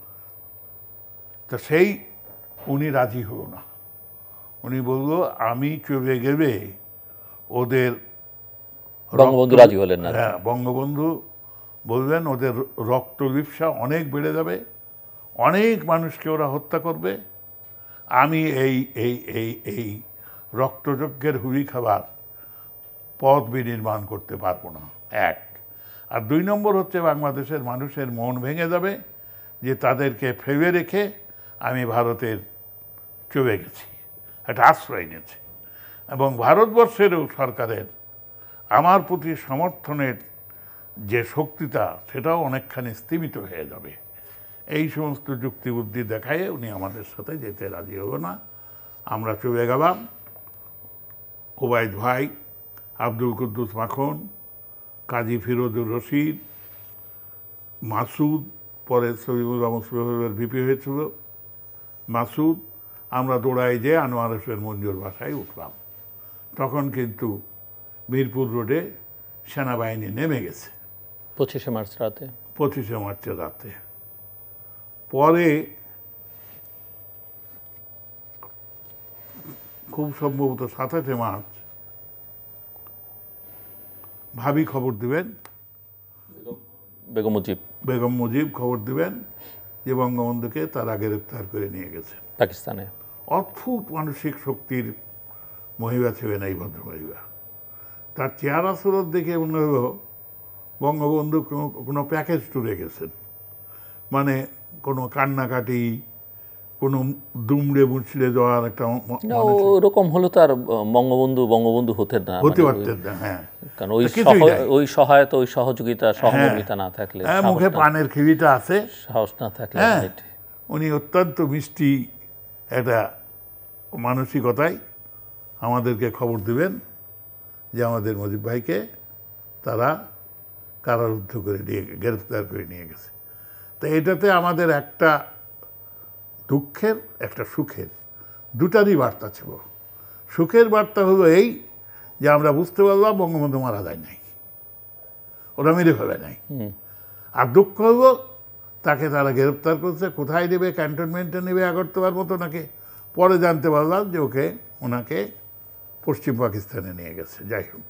তো সেই উনি রাজি হলো না। উনি বললো আমি চলে গেলে ওদের, বঙ্গবন্ধু রাজি হলেন না। হ্যাঁ, বঙ্গবন্ধু বললেন ওদের রক্ত লিপ্সা অনেক বেড়ে যাবে, অনেক মানুষকে ওরা হত্যা করবে, আমি এই এই এই এই রক্তযজ্ঞের হুড়ি খাবার পথ বিনির্মাণ করতে পারবো না, এক। আর 2 নম্বর হচ্ছে বাংলাদেশের মানুষের মন ভেঙে যাবে যে তাদেরকে ফেলে রেখে আমি ভারতের চলে গেছি, একটা আশ্রয় নিয়েছি, এবং ভারতবর্ষেরও সরকারের আমার প্রতি সমর্থনের যে শক্তিটা সেটাও অনেকখানি স্তীমিত হয়ে যাবে। এই সমস্ত যুক্তিবুদ্ধি দেখায় উনি আমাদের সাথে যেতে রাজি হলো না। আমরা চলে গেলাম। ওবায়দ ভাই, আব্দুল কুদ্দুস মাখন, কাজী ফিরোজুর রশিদ, মাসুদ, পরে সবিবুর রহমান সুহেবের ভিপি হয়েছিল মাসুদ, আমরা দৌড়াই যে আনোয়ার হোসেন মঞ্জুর বাসায় উঠলাম। তখন কিন্তু মিরপুর রোডে সেনাবাহিনী নেমে গেছে 25শে মার্চ রাতে। 25শে মার্চের রাতে। পরে খুব সম্ভবত 27শে মার্চ ভাবি খবর দিবেন, বেগম মুজিব খবর দিবেন যে বঙ্গবন্ধুকে তারা গ্রেপ্তার করে নিয়ে গেছে পাকিস্তানে। অদ্ভুত মানসিক শক্তির মহিলা ছিলেন এই ভদ্রমহিলা। তার চেহারা সুরত দেখে মনে হলো বঙ্গবন্ধু কোনো প্যাকেজ ট্যুরে গেছেন, মানে কোনো কান্নাকাটি, কোনো দুমড়ে মুচড়ে যাওয়ার একটা, ওরকম হলো তো আর বঙ্গবন্ধু হতেন না, হতে পারতেন না। হ্যাঁ, কারণ ওই সহায়তা, ওই সহযোগিতা, সহমর্মিতা না থাকলে, মুখে পানের খিবিটা আছে, সাহস না থাকলে। উনি অত্যন্ত মিষ্টি একটা মানসিকতায় আমাদেরকে খবর দিবেন যে আমাদের মুজিব ভাইকে তারা কারারুদ্ধ করে গ্রেফতার করে নিয়ে গেছে। তো এটাতে আমাদের একটা দুঃখের, একটা সুখের, দুটারই বার্তা ছিল। সুখের বার্তা হলো এই যে আমরা বুঝতে পারলাম বঙ্গবন্ধু মারা যায় নাই, ওরা মেরে ফেলে নাই। আর দুঃখ হলো তাকে তারা গ্রেফতার করছে, কোথায় নেবে, ক্যান্টনমেন্টে নেবে আগরতলার মতো নাকি, পরে জানতে পারলাম যে ওনাকে পশ্চিম পাকিস্তানে নিয়ে গেছে। যাই হোক,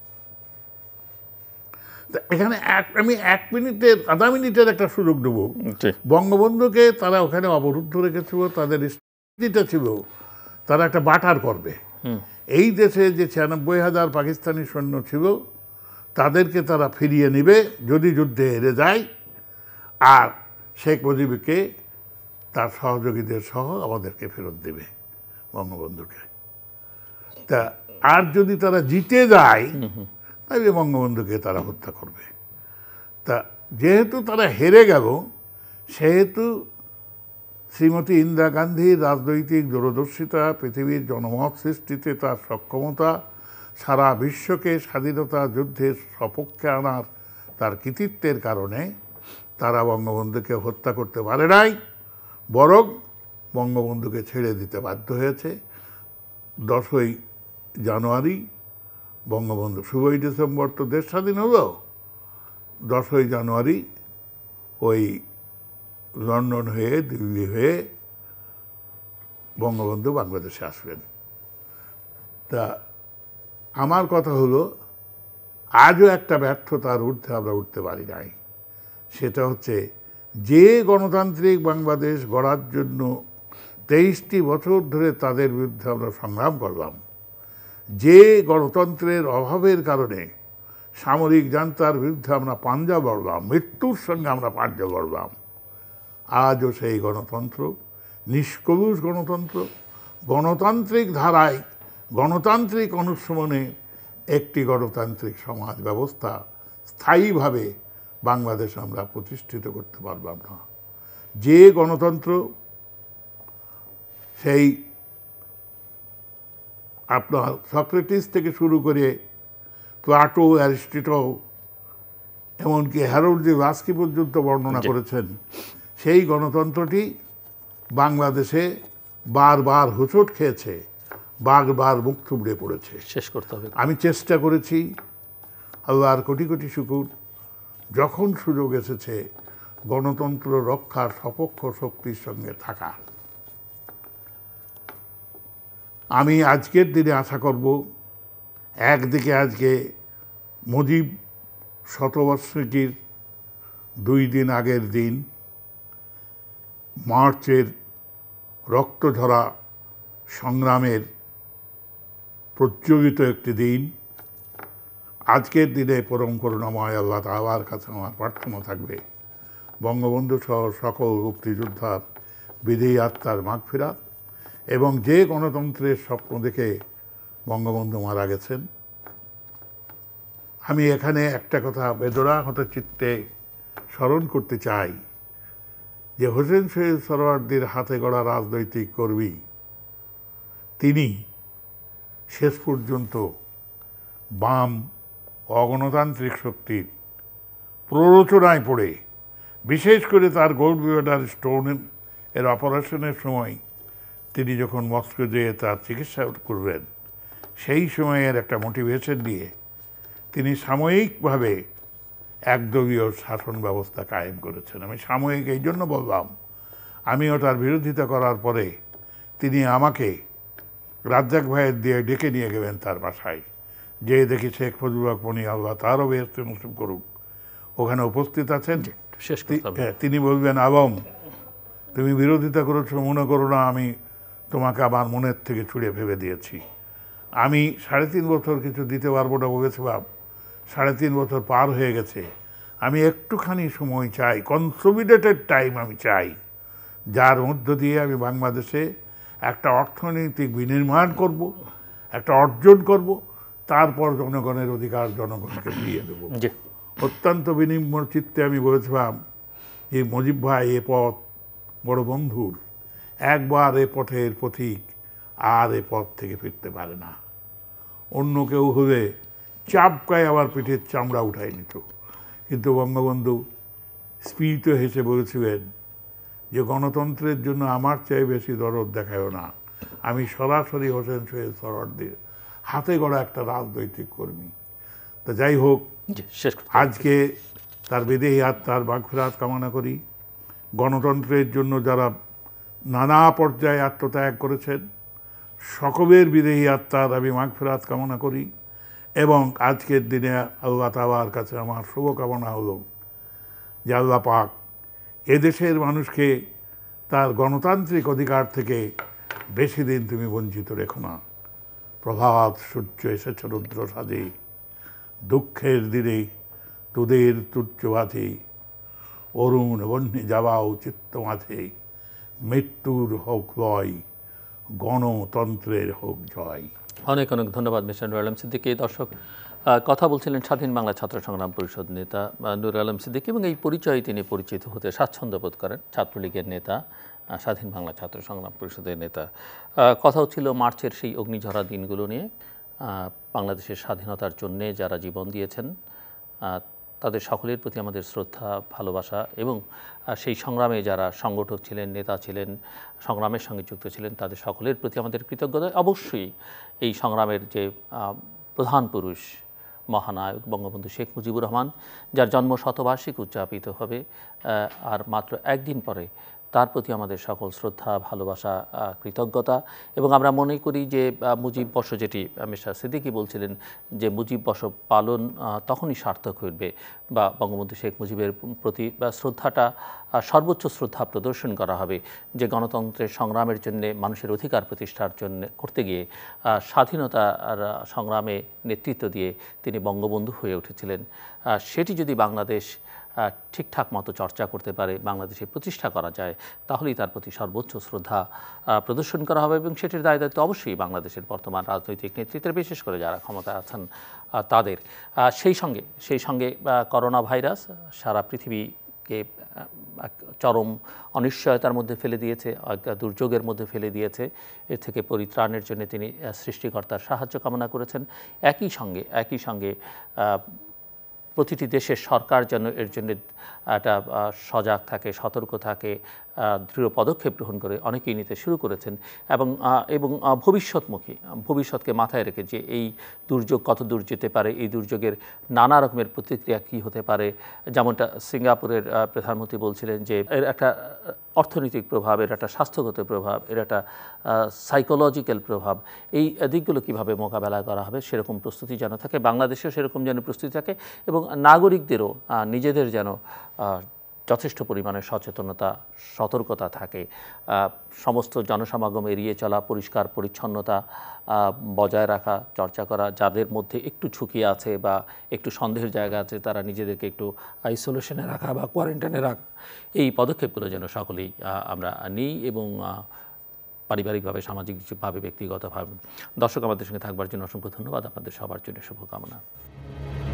এখানে আমি আধা মিনিটের একটা সুযোগ দেবো। বঙ্গবন্ধুকে তারা ওখানে অবরুদ্ধ রেখেছিল, তাদের স্থিতিটা ছিল তারা একটা বাটার করবে। এই দেশে যে 96,000 পাকিস্তানি সৈন্য ছিল তাদেরকে তারা ফিরিয়ে নেবে যদি যুদ্ধে হেরে যায়, আর শেখ মুজিবকে তার সহযোগীদের সহ আমাদেরকে ফেরত দেবে বঙ্গবন্ধুকে। তা আর যদি তারা জিতে যায় তাহলে বঙ্গবন্ধুকে তারা হত্যা করবে। তা যেহেতু তারা হেরে গেল, সেহেতু শ্রীমতী ইন্দিরা গান্ধীর রাজনৈতিক দূরদর্শিতা, পৃথিবীর জনমত সৃষ্টিতে তার সক্ষমতা, সারা বিশ্বকে স্বাধীনতা যুদ্ধের সপক্ষে আনার তার কৃতিত্বের কারণে তারা বঙ্গবন্ধুকে হত্যা করতে পারে নাই, বরং বঙ্গবন্ধুকে ছেড়ে দিতে বাধ্য হয়েছে। 10ই জানুয়ারি বঙ্গবন্ধু, 6ই ডিসেম্বর তো দেশ স্বাধীন হলো, 10ই জানুয়ারি ওই লন্ডন হয়ে, দিল্লি হয়ে বঙ্গবন্ধু বাংলাদেশে আসবেন। তা আমার কথা হলো, আজও একটা ব্যর্থতার ঊর্ধ্বে আমরা উঠতে পারি নাই। সেটা হচ্ছে, যে গণতান্ত্রিক বাংলাদেশ গড়ার জন্য 23টি বছর ধরে তাদের বিরুদ্ধে আমরা সংগ্রাম করলাম, যে গণতন্ত্রের অভাবের কারণে সামরিক জান্তার বিরুদ্ধে আমরা পাঞ্জা লড়লাম, মৃত্যুর সঙ্গে আমরা পাঞ্জা লড়লাম, আজও সেই গণতন্ত্র, নিষ্কলুষ গণতন্ত্র, গণতান্ত্রিক ধারায়, গণতান্ত্রিক অনুশীলনে একটি গণতান্ত্রিক সমাজ ব্যবস্থা স্থায়ীভাবে বাংলাদেশ আমরা প্রতিষ্ঠিত করতে পারলাম না। যে গণতন্ত্র, সেই আপনার সক্রেটিস থেকে শুরু করে প্লাটো, অ্যারিস্টটল, এমনকি হ্যারোল্ড লাস্কি পর্যন্ত বর্ণনা করেছেন, সেই গণতন্ত্রটি বাংলাদেশে বারবার হোঁচট খেয়েছে, বারবার মুখ থুবড়ে পড়েছে। শেষ করতে হবে। আমি চেষ্টা করেছি, আল্লাহর কোটি কোটি শুকুর, যখন সুযোগ এসেছে গণতন্ত্র রক্ষার সপক্ষ শক্তির সঙ্গে থাকা। আমি আজকের দিনে আশা করব, একদিকে আজকে মুজিব শতবার্ষিকীর 2 দিন আগের দিন, মার্চের রক্তঝরা সংগ্রামের প্রজ্বলিত একটি দিন। আজকের দিনে পরম করুণাময় আল্লাহ তাআলার কাছে আমার প্রার্থনা থাকবে, বঙ্গবন্ধু সহ সকল মুক্তিযোদ্ধার বিদেহী আত্মার মাগফিরাত, এবং যে গণতন্ত্রের স্বপ্ন দেখে বঙ্গবন্ধু মারা গেছেন। আমি এখানে একটা কথা বেদনাহত চিত্তে স্মরণ করতে চাই, যে হোসেন শহীদ সোহরাওয়ার্দীর হাতে গড়া রাজনৈতিক কর্মী, তিনি শেষ পর্যন্ত বাম অগণতান্ত্রিক শক্তির প্ররোচনায় পড়ে, বিশেষ করে তার গোল্ড ব্লাডার স্টোন এর অপারেশনের সময় তিনি যখন মস্কো যেয়ে তার চিকিৎসা করবেন, সেই সময়ের একটা মোটিভেশন দিয়ে তিনি সাময়িকভাবে একদলীয় শাসন ব্যবস্থা কায়েম করেছেন। আমি সাময়িক এই জন্য বললাম, আমি ওটার বিরোধিতা করার পরে তিনি আমাকে রাজ্জাক ভাইয়ের দিয়ে ডেকে নিয়ে গেলেন তার বাসায়, যে দেখি শেখ ফজলুল হক মনি, আল্লাহ তারও বেহেশতে নসিব করুক, ওখানে উপস্থিত আছেন। তিনি বলবেন, আলম, তুমি বিরোধিতা করেছো, মনে করো না আমি তোমাকে আমার মনের থেকে ছুঁড়ে ফেলে দিয়েছি। আমি 3.5 বছর কিছু দিতে পারবো না বলেছিলাম, 3.5 বছর পার হয়ে গেছে। আমি একটুখানি সময় চাই, কনসলিডেটেড টাইম আমি চাই, যার মধ্য দিয়ে আমি বাংলাদেশে একটা অর্থনৈতিক বিনির্মাণ করব, একটা অর্জন করব, তারপর জনগণের অধিকার জনগণকে দিয়ে দেব। অত্যন্ত বিনিম্ন চিত্তে আমি বলেছিলাম যে, মুজিব ভাই, এ পথ বড় বন্ধুর, একবার এ পথের পথিক আর এ পথ থেকে ফিরতে পারে না। অন্য কেউ হলে চাপকায় আবার পিঠের চামড়া উঠায় নিত, কিন্তু বঙ্গবন্ধু স্ফীত হেসে বলেছিলেন যে, গণতন্ত্রের জন্য আমার চেয়ে বেশি দরদ দেখায়ও না, আমি সরাসরি হোসেন শহীদ সোহরাওয়ার্দীর হাতে গড়া একটা রাজনৈতিক কর্মী। তা যাই হোক, আজকে তার বিদেহী আত্মার মাগফিরাত কামনা করি। গণতন্ত্রের জন্য যারা নানা পর্যায়ে আত্মত্যাগ করেছেন, সকলের বিদেহী আত্মার আমি মাগফিরাত কামনা করি। এবং আজকের দিনে আল্লাহ তাআলার কাছে আমার শুভকামনা হলো যে, আল্লাহ পাক এদেশের মানুষকে তার গণতান্ত্রিক অধিকার থেকে বেশি দিন তুমি বঞ্চিত রেখো না। প্রভাত সূর্য এসেছে রুদ্র সাজে, দুঃখের দিনে তোদের তুচ্ছ বাঁধে, অরুণ বন্যে যাওয়াও চিত্ত মাঝে, মৃত্যুর হোক লয়, গণতন্ত্রের হোক জয়। অনেক অনেক ধন্যবাদ মিস্টার নুর আলম সিদ্দিকী। দর্শক, কথা বলছিলেন স্বাধীন বাংলা ছাত্র সংগ্রাম পরিষদ নেতা নুর আলম সিদ্দিকী, এবং এই পরিচয়ে তিনি পরিচিত হতে স্বাচ্ছন্দ্য বোধ করেন, ছাত্রলীগের নেতা স্বাধীন বাংলা ছাত্র সংগ্রাম পরিষদের নেতা। কথা হচ্ছিল মার্চের সেই অগ্নিঝরা দিনগুলো নিয়ে। বাংলাদেশের স্বাধীনতার জন্যে যারা জীবন দিয়েছেন তাদের সকলের প্রতি আমাদের শ্রদ্ধা, ভালোবাসা এবং সেই সংগ্রামে যারা সংগঠক ছিলেন, নেতা ছিলেন, সংগ্রামের সঙ্গে যুক্ত ছিলেন, তাদের সকলের প্রতি আমাদের কৃতজ্ঞতা। অবশ্যই এই সংগ্রামের যে প্রধান পুরুষ, মহানায়ক বঙ্গবন্ধু শেখ মুজিবুর রহমান, যার জন্ম শতবার্ষিকী উদযাপিত হবে আর মাত্র একদিন পরে, তার প্রতি আমাদের সকল শ্রদ্ধা, ভালোবাসা, কৃতজ্ঞতা। এবং আমরা মনে করি যে মুজিব বর্ষ, যেটি মিস্টার সিদ্দিকী বলছিলেন যে মুজিব বর্ষ পালন তখনই সার্থক হইবে বা বঙ্গবন্ধু শেখ মুজিবের প্রতি শ্রদ্ধাটা সর্বোচ্চ শ্রদ্ধা প্রদর্শন করা হবে, যে গণতন্ত্রের সংগ্রামের জন্যে, মানুষের অধিকার প্রতিষ্ঠার জন্য করতে গিয়ে স্বাধীনতার সংগ্রামে নেতৃত্ব দিয়ে তিনি বঙ্গবন্ধু হয়ে উঠেছিলেন। সেটি যদি বাংলাদেশ ঠিকঠাক মতো চর্চা করতে পারে, বাংলাদেশে প্রতিষ্ঠা করা যায়, তাহলেই তার প্রতি সর্বোচ্চ শ্রদ্ধা প্রদর্শন করা হবে। এবং সেটির দায় দায়িত্ব অবশ্যই বাংলাদেশের বর্তমান রাজনৈতিক নেতৃত্বের, বিশেষ করে যারা ক্ষমতায় আছেন তাদের। সেই সঙ্গে করোনা ভাইরাস সারা পৃথিবীকে চরম অনিশ্চয়তার মধ্যে ফেলে দিয়েছে, দুর্যোগের মধ্যে ফেলে দিয়েছে। এর থেকে পরিত্রাণের জন্য তিনি সৃষ্টিকর্তার সাহায্য কামনা করেছেন। একই সঙ্গে প্রতিটি দেশের সরকার যেন এর জন্য একটা সজাগ থাকে, সতর্ক থাকে, দৃঢ় পদক্ষেপ গ্রহণ করে, অনেকেই নিতে শুরু করেছেন। এবং ভবিষ্যৎকে মাথায় রেখে যে এই দুর্যোগ কত দূর যেতে পারে, এই দুর্যোগের নানা রকমের প্রতিক্রিয়া কী হতে পারে। যেমনটা সিঙ্গাপুরের প্রধানমন্ত্রী বলছিলেন যে এর একটা অর্থনৈতিক প্রভাব, এর একটা স্বাস্থ্যগত প্রভাব, এর একটা সাইকোলজিক্যাল প্রভাব, এই দিকগুলো কীভাবে মোকাবেলা করা হবে সেরকম প্রস্তুতি যেন থাকে, বাংলাদেশেও সেরকম যেন প্রস্তুতি থাকে, এবং নাগরিকদেরও নিজেদের যেন যথেষ্ট পরিমাণে সচেতনতা, সতর্কতা থাকে। সমস্ত জনসমাগম এড়িয়ে চলা, পরিষ্কার পরিচ্ছন্নতা বজায় রাখা, চর্চা করা, যাদের মধ্যে একটু ঝুঁকি আছে বা একটু সন্দেহের জায়গা আছে তারা নিজেদেরকে একটু আইসোলেশনে রাখা বা কোয়ারেন্টাইনে রাখা, এই পদক্ষেপগুলো যেন সকলেই আমরা নিই, এবং পারিবারিকভাবে, সামাজিকভাবে, ব্যক্তিগতভাবে। দর্শক, আমাদের সঙ্গে থাকবার জন্য অসংখ্য ধন্যবাদ। আপনাদের সবার জন্য শুভকামনা।